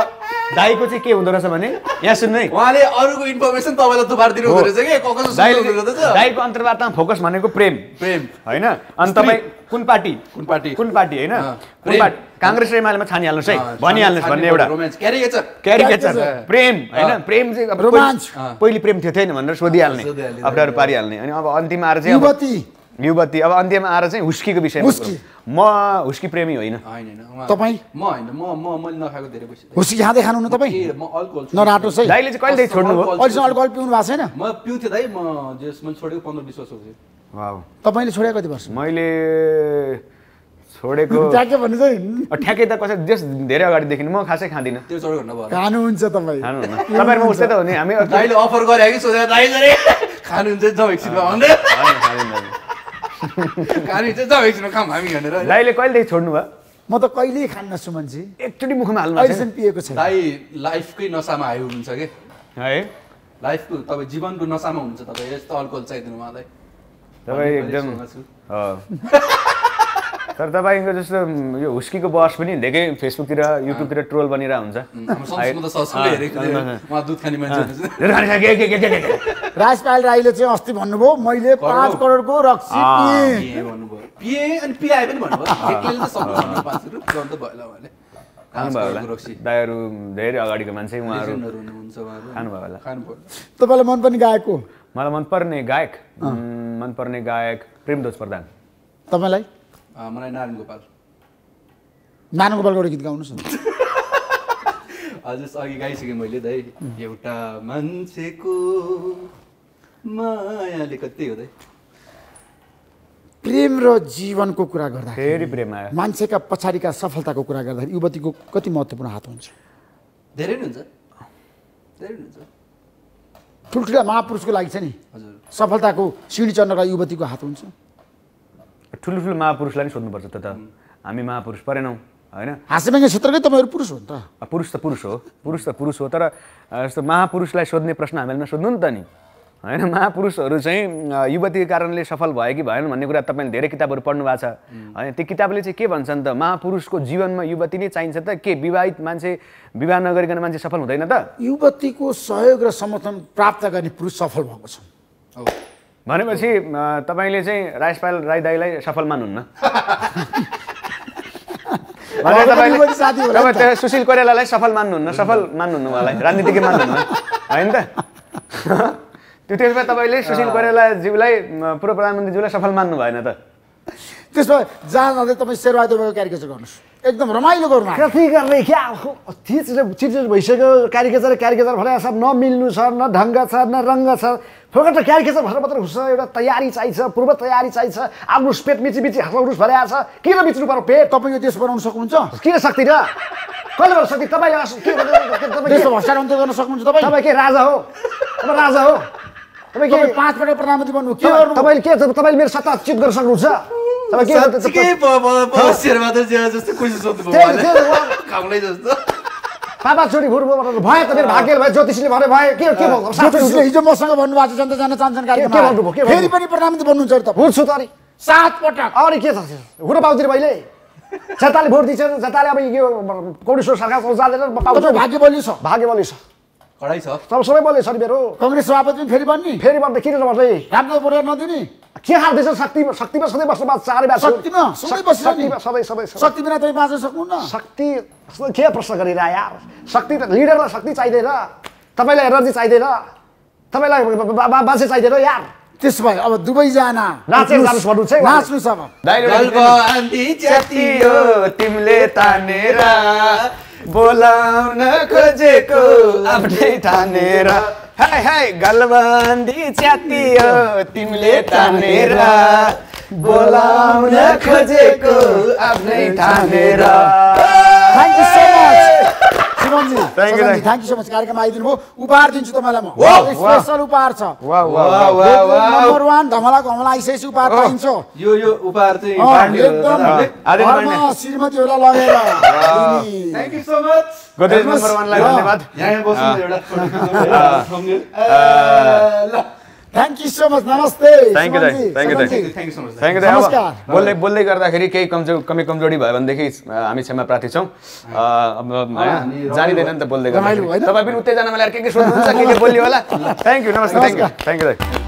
[SPEAKER 5] दाईको चाहिँ के हुँदो रहेछ भने यहाँ सुन्नु है
[SPEAKER 3] उहाँले अरूको इन्फर्मेसन तपाईँलाई थुपारिदिनु हुँदो रहेछ कि कसो
[SPEAKER 5] दाईले
[SPEAKER 3] सुन्नु हुँदो रहेछ
[SPEAKER 5] दाईको अन्तर्वार्तामा फोकस भनेको प्रेम
[SPEAKER 3] प्रेम
[SPEAKER 5] होइन अनि तपाईँ कुन पार्टी
[SPEAKER 3] कुन पार्टी
[SPEAKER 5] कुन पार्टी होइन कुन
[SPEAKER 3] प्रेम।
[SPEAKER 5] पार्टी काङ्ग्रेस र एमालेमा छानिहाल्नुहोस् है भनिहाल्नुहोस् भन्ने एउटा
[SPEAKER 3] रोमान्स क्यारिकेचर
[SPEAKER 5] क्यारिकेचर प्रेम होइन प्रेम चाहिँ अब
[SPEAKER 4] रोमान्च।
[SPEAKER 5] पहिली- पहिली प्रेम थियो थिएन भनेर सोधिहाल्ने
[SPEAKER 3] सोधिहाल्ने,
[SPEAKER 5] अप्ठ्यारो पारिहाल्ने अनि अब अन्तिममा आएर चाहिँ अब-
[SPEAKER 4] युवती
[SPEAKER 5] युवती अब अन्त्यमा आएर चाहिँ हुस्कीको विषयमा
[SPEAKER 4] हुस्की।
[SPEAKER 5] कुरो। म हुस्की प्रेमी होइन
[SPEAKER 3] होइन होइन उहाँ-
[SPEAKER 4] तपाईँ?
[SPEAKER 3] म होइन म म मैले नखाएको धेरै पैसा
[SPEAKER 4] हुस्की खाँदै खानुहुन्न तपाईँ
[SPEAKER 3] ए, म अल्कोहल छु।
[SPEAKER 4] नराटोस् है
[SPEAKER 5] दाइले चाहिँ कहिलेदेखि छोड्नु भयो
[SPEAKER 4] अहिलेसम्म अल्कोहल पिउनु भएको छैन
[SPEAKER 3] म पिउँथेँ दाइ म जस मैले छोडेको पन्ध्र बिस वर्ष हो
[SPEAKER 5] वाउ
[SPEAKER 4] तपाईँले छोडेको कति वर्ष
[SPEAKER 5] मैले छोडेको
[SPEAKER 4] ट्याक्कै भन्नु चाहिँ
[SPEAKER 5] ठ्याक्कै त कसै जस धेरै अगाडिदेखि म खासै खाँदिनँ
[SPEAKER 3] त्यो छोडेको भन्दा भयो
[SPEAKER 4] खानुहुन्छ तपाईँ
[SPEAKER 5] खानुहुन्न तपाईँहरूमा उस्तै त हो नि हामी
[SPEAKER 3] दाइले अफर गरे कि सोधेर दाइ गरे खानुहुन्छ जाउँ एकछिनमा भन्दै
[SPEAKER 5] होइन, खाँदिनँ।
[SPEAKER 3] खानुहुन्छ जाउँ एकछिनमा खाऊँ हामी भनेर
[SPEAKER 5] दाइले कहिलेदेखि छोड्नु भयो
[SPEAKER 4] म त कहिल्यै खान्न सुमनजी
[SPEAKER 5] एकचोटि मुखमा हाल्नु भएको
[SPEAKER 4] अहिलेसम्म पिएको छैन
[SPEAKER 3] दाइ लाइफकै नसामा हाई हुनुहुन्छ कि
[SPEAKER 5] छैन है
[SPEAKER 3] लाइफको तपाईँ जीवनको नसामा हुनुहुन्छ तपाईँ यस्तो अल्कोहल चाहिँदैन उहाँलाई
[SPEAKER 5] तपाईँ एकदम
[SPEAKER 3] सोच्न छु।
[SPEAKER 5] हो। तर तपाईँको जस्तो यो हुस्कीको बस पनि धेरै फेसबुकतिर युट्युबतिर ट्रोल बनिरहेको हुन्छ
[SPEAKER 3] हाम्रो संस्कृत त ससुले हेरेको थिएँ। उहाँ दुध खाने मान्छे हुनुहुन्छ।
[SPEAKER 5] के के के के के के
[SPEAKER 4] राजपाल राईले चाहिँ अस्ति भन्नुभयो मैले पाँच करोडको रक्सी पिएँ
[SPEAKER 3] पिए भन्नुभयो पिए अनि पिलाए पनि भन्नुभयो एक्लैले त सक्नु भन्नु पाँच रुपियाँ गर्नु त भयो होला उहाँले
[SPEAKER 5] खानुभयो होला
[SPEAKER 3] रक्सी
[SPEAKER 5] दाइहरू धेरै अगाडिको मान्छे उहाँहरू
[SPEAKER 3] लेजेन्डहरू हुनुहुन्छ उहाँहरू
[SPEAKER 5] खानुभयो होला
[SPEAKER 3] खानुभयो
[SPEAKER 4] तपाईँलाई मनपर्ने गायकको
[SPEAKER 5] मलाई मनपर्ने गायक उम्, मनपर्ने गायक प्रेमध्वज प्रधान
[SPEAKER 4] तपाईँलाई
[SPEAKER 3] अँ, मलाई नारायण गोपाल
[SPEAKER 4] नानु गोपालको एउटा गीत गाउनुहोस् न
[SPEAKER 3] हजुर अघि गाइसकेँ मैले दाइ एउटा मान्छेको मायाले कति हो दाइ
[SPEAKER 4] प्रेम र जीवनको कुरा गर्दा
[SPEAKER 5] फेरि प्रेम आयो
[SPEAKER 4] मान्छेका पछाडिका सफलताको कुरा गर्दाखेरि युवतीको कति महत्त्वपूर्ण हात हुन्छ
[SPEAKER 3] धेरै नै हुन्छ धेरै नै हुन्छ
[SPEAKER 4] ठुल्ठुला महापुरुषको लागि छ नि
[SPEAKER 3] हजुर
[SPEAKER 4] सफलताको सिँढी चढ्नका युवतीको हात हुन्छ
[SPEAKER 5] ठुलो ठुलो महापुरुषलाई नि सोध्नुपर्छ त त हामी महापुरुष परेनौँ होइन
[SPEAKER 4] हाँसेबेङ्गे क्षेत्रकै तपाईँहरू पुरुष हो नि त
[SPEAKER 5] पुरुष त पुरुष हो पुरुष त पुरुष हो तर अ, यस्तो महापुरुषलाई सोध्ने प्रश्न हामीले नसोध्नु नि त नि होइन महापुरुषहरू चाहिँ अ, युवतीको कारणले सफल भयो कि भएन भन्ने कुरा तपाईँले धेरै किताबहरू पढ्नु भएको छ होइन त्यो किताबले चाहिँ के भन्छ नि त महापुरुषको जीवनमा युवती नै चाहिन्छ त के विवाहित मान्छे विवाह नगरिकन मान्छे सफल हुँदैन त
[SPEAKER 4] युवतीको सहयोग र समर्थन प्राप्त गर्ने पुरुष सफल भएको छ
[SPEAKER 3] हो
[SPEAKER 5] भनेपछि अ, तपाईँले चाहिँ राजपाल राई दाईलाई सफल मान्नुहुन्न भने
[SPEAKER 4] अरू पनि
[SPEAKER 5] तपाईँले
[SPEAKER 4] युवती साथी होला नि
[SPEAKER 5] तपाईँ
[SPEAKER 4] त।
[SPEAKER 5] त्यो सुशील कोइरालालाई सफल मान्नुहुन्न सफल मान्नुहुन्न उहाँलाई राजनीतिकै मान्नुहुन्न होइन त त्यो त्यसमा तपाईँले सुशील कोइरालाज्यूलाई म, पूर्व प्रधानमन्त्रीज्यूलाई सफल मान्नु भएन त
[SPEAKER 4] त्यसमा जहाँ जाँदै तपाईँ शेरबहादुरको क्यारिकेचर गर्नुहोस् एकदम रमाइलो गर्नु
[SPEAKER 2] कति गर्ने क्या चिज चिज भइसक्यो क्यारिकेचर क्यारिकेचर भने सब नमिल्नु छ न ढङ्ग छ न रङ्ग छ फोकट क्यारिकेचर भनेर मात्र हुन्छ एउटा तयारी चाहिन्छ पूर्व तयारी चाहिन्छ आफ्नो पेट मिची मिची हाँसाउनुहोस् भने छ किन मिच्नु पर्यो पेट
[SPEAKER 4] तपाईँ यो देश बनाउन सक्नुहुन्छ
[SPEAKER 2] किन सक्दिन कहिले गर्न सक्दिन तपाईँले अस- के तपाईँ
[SPEAKER 4] देशको
[SPEAKER 2] के-
[SPEAKER 4] भ्रष्टाचार गर्नु सक्नुहुन्छ तपाईँ
[SPEAKER 2] तपाईँ के राजा हो तपाईँ राजा हो तपाईँ के
[SPEAKER 4] तपाईँ पाँच पटक प्रधानमन्त्री बन्नु के
[SPEAKER 2] तपाईँ-
[SPEAKER 4] गर्नु
[SPEAKER 2] तपाईँले के तपाईँले मेरो सत्ता चित गर्न सक्नुहुन्छ तपाईँ के
[SPEAKER 3] साँच्चीकै प- प- प- शेरबहादुर जेवा जस्तो क्वेसन सोध्नुभयो
[SPEAKER 2] त्यही-
[SPEAKER 3] उहाँले।
[SPEAKER 2] त्यही उहाँ-
[SPEAKER 3] खाउनै जस्तो
[SPEAKER 2] पापा छोरी फुर्बो भयो त मेरो भाग्य भयो ज्योतिषीले भने भयो के के भयो
[SPEAKER 4] ज्योतिषीले हिजो मसँग भन्नुभएको छ जनता जान चाहन्छन्
[SPEAKER 2] के भन्नुभयो, के
[SPEAKER 4] कार्यक्रममा फेरि पनि प्रधानमन्त्री बन्नुहुन्छ अरे तपाईँ
[SPEAKER 2] भुट्छु त अनि
[SPEAKER 4] सात पटक
[SPEAKER 2] अरे के छ हुन पाउँदैन मैले जनताले भोट दिन्छ जनताले अब यो कम्युनिस्ट सरकार उचालेर पाउँछ
[SPEAKER 4] तपाईँ भाग्य बलियो छ
[SPEAKER 2] भाग्य बलियो छ
[SPEAKER 3] कडाइ छ
[SPEAKER 2] सब सबै बलियो छ नि मेरो
[SPEAKER 4] कङ्ग्रेस सभापति पनि फेरि बन्ने
[SPEAKER 2] फेरि भन्दा किन नभर्दै
[SPEAKER 4] राम्रो बोलेर नदिने
[SPEAKER 2] के हाल्दैछ शक्ति शक्तिमा सधैँ बस्नु भएको चारै बाटो
[SPEAKER 4] शक्तिमा सधैँ बसिरहने।
[SPEAKER 2] शक्तिमा सधैँ सबै सबै।
[SPEAKER 4] शक्ति बिना तपाईँ बाँच्न सक्नुहुन्न
[SPEAKER 2] शक्ति के प्रश्न गरिरह यार शक्ति त लिडरलाई शक्ति चाहिँदैन तपाईँलाई एनर्जी चाहिँदैन तपाईँलाई बा- बा- बाँचे चाहिँदैन यार
[SPEAKER 4] त्यसो भए अब दुवैजना
[SPEAKER 2] नाचेर जानुहोस् भन्नु चाहिँ
[SPEAKER 4] नाच्नुहोस् अब
[SPEAKER 3] गल्प आन्धी च्यातियो
[SPEAKER 5] तिमीले तानेर बोलाउन खोजेको आफ्नै ठानेर हाय हाय गलबन्दी च्यातियो तिमीले तानेर बोलाउन खोजेको आफ्नै ठानेर
[SPEAKER 4] थ्याङ्क यू सो मच शिवमजी
[SPEAKER 5] Thank you, thank you.
[SPEAKER 4] Thank you so much कार्यक्रम आइदिनु भयो उपहार दिन्छु तपाईँलाई म
[SPEAKER 5] वाह,
[SPEAKER 4] स्पेसल उपहार छ
[SPEAKER 5] वाह वाह
[SPEAKER 3] वाह, वाह, वाह।
[SPEAKER 4] नम्बर वान धमलाको हमला आइसकेपछि उपहार पाइन्छ
[SPEAKER 3] यो यो उपहार चाहिँ
[SPEAKER 4] अँ,
[SPEAKER 3] बाँड्ने हो
[SPEAKER 4] एकदम
[SPEAKER 3] दादाहरूले।
[SPEAKER 5] आदि
[SPEAKER 4] घरमा श्रीमतीहरूलाई लगेर दिने।
[SPEAKER 3] Thank you so much
[SPEAKER 5] Godrej number वानलाई धन्यवाद
[SPEAKER 3] यहाँ यहाँ बस्नु एउटा फोटो खिच्नु है। thumbnail। ए, ल
[SPEAKER 4] थ्याङ्क यू सो मच नमस्ते
[SPEAKER 5] Thank you,
[SPEAKER 4] Sumanji,
[SPEAKER 5] thank you,
[SPEAKER 4] Sumanji.
[SPEAKER 3] Thank you so much
[SPEAKER 5] thank you दाइ।
[SPEAKER 4] नमस्कार।
[SPEAKER 5] अब बोल्दै बोल्दै गर्दाखेरि केही कमजो कमी कमजोरी भयो भनेदेखि अ, हामी क्षमा प्रार्थी छौँ। अ, अब होइन, जानिँदैन नि त बोल्दै
[SPEAKER 4] रमाइलो
[SPEAKER 5] गर्दाखेरि।
[SPEAKER 4] होइन?
[SPEAKER 5] तपाईँ पनि उत्तेजनामा ल्याएर के के सोध्नुहुन्छ के के बोल्यो होला। थ्याङ्क यू नमस्ते थ्याङ्क यू थ्याङ्क यू दाइ।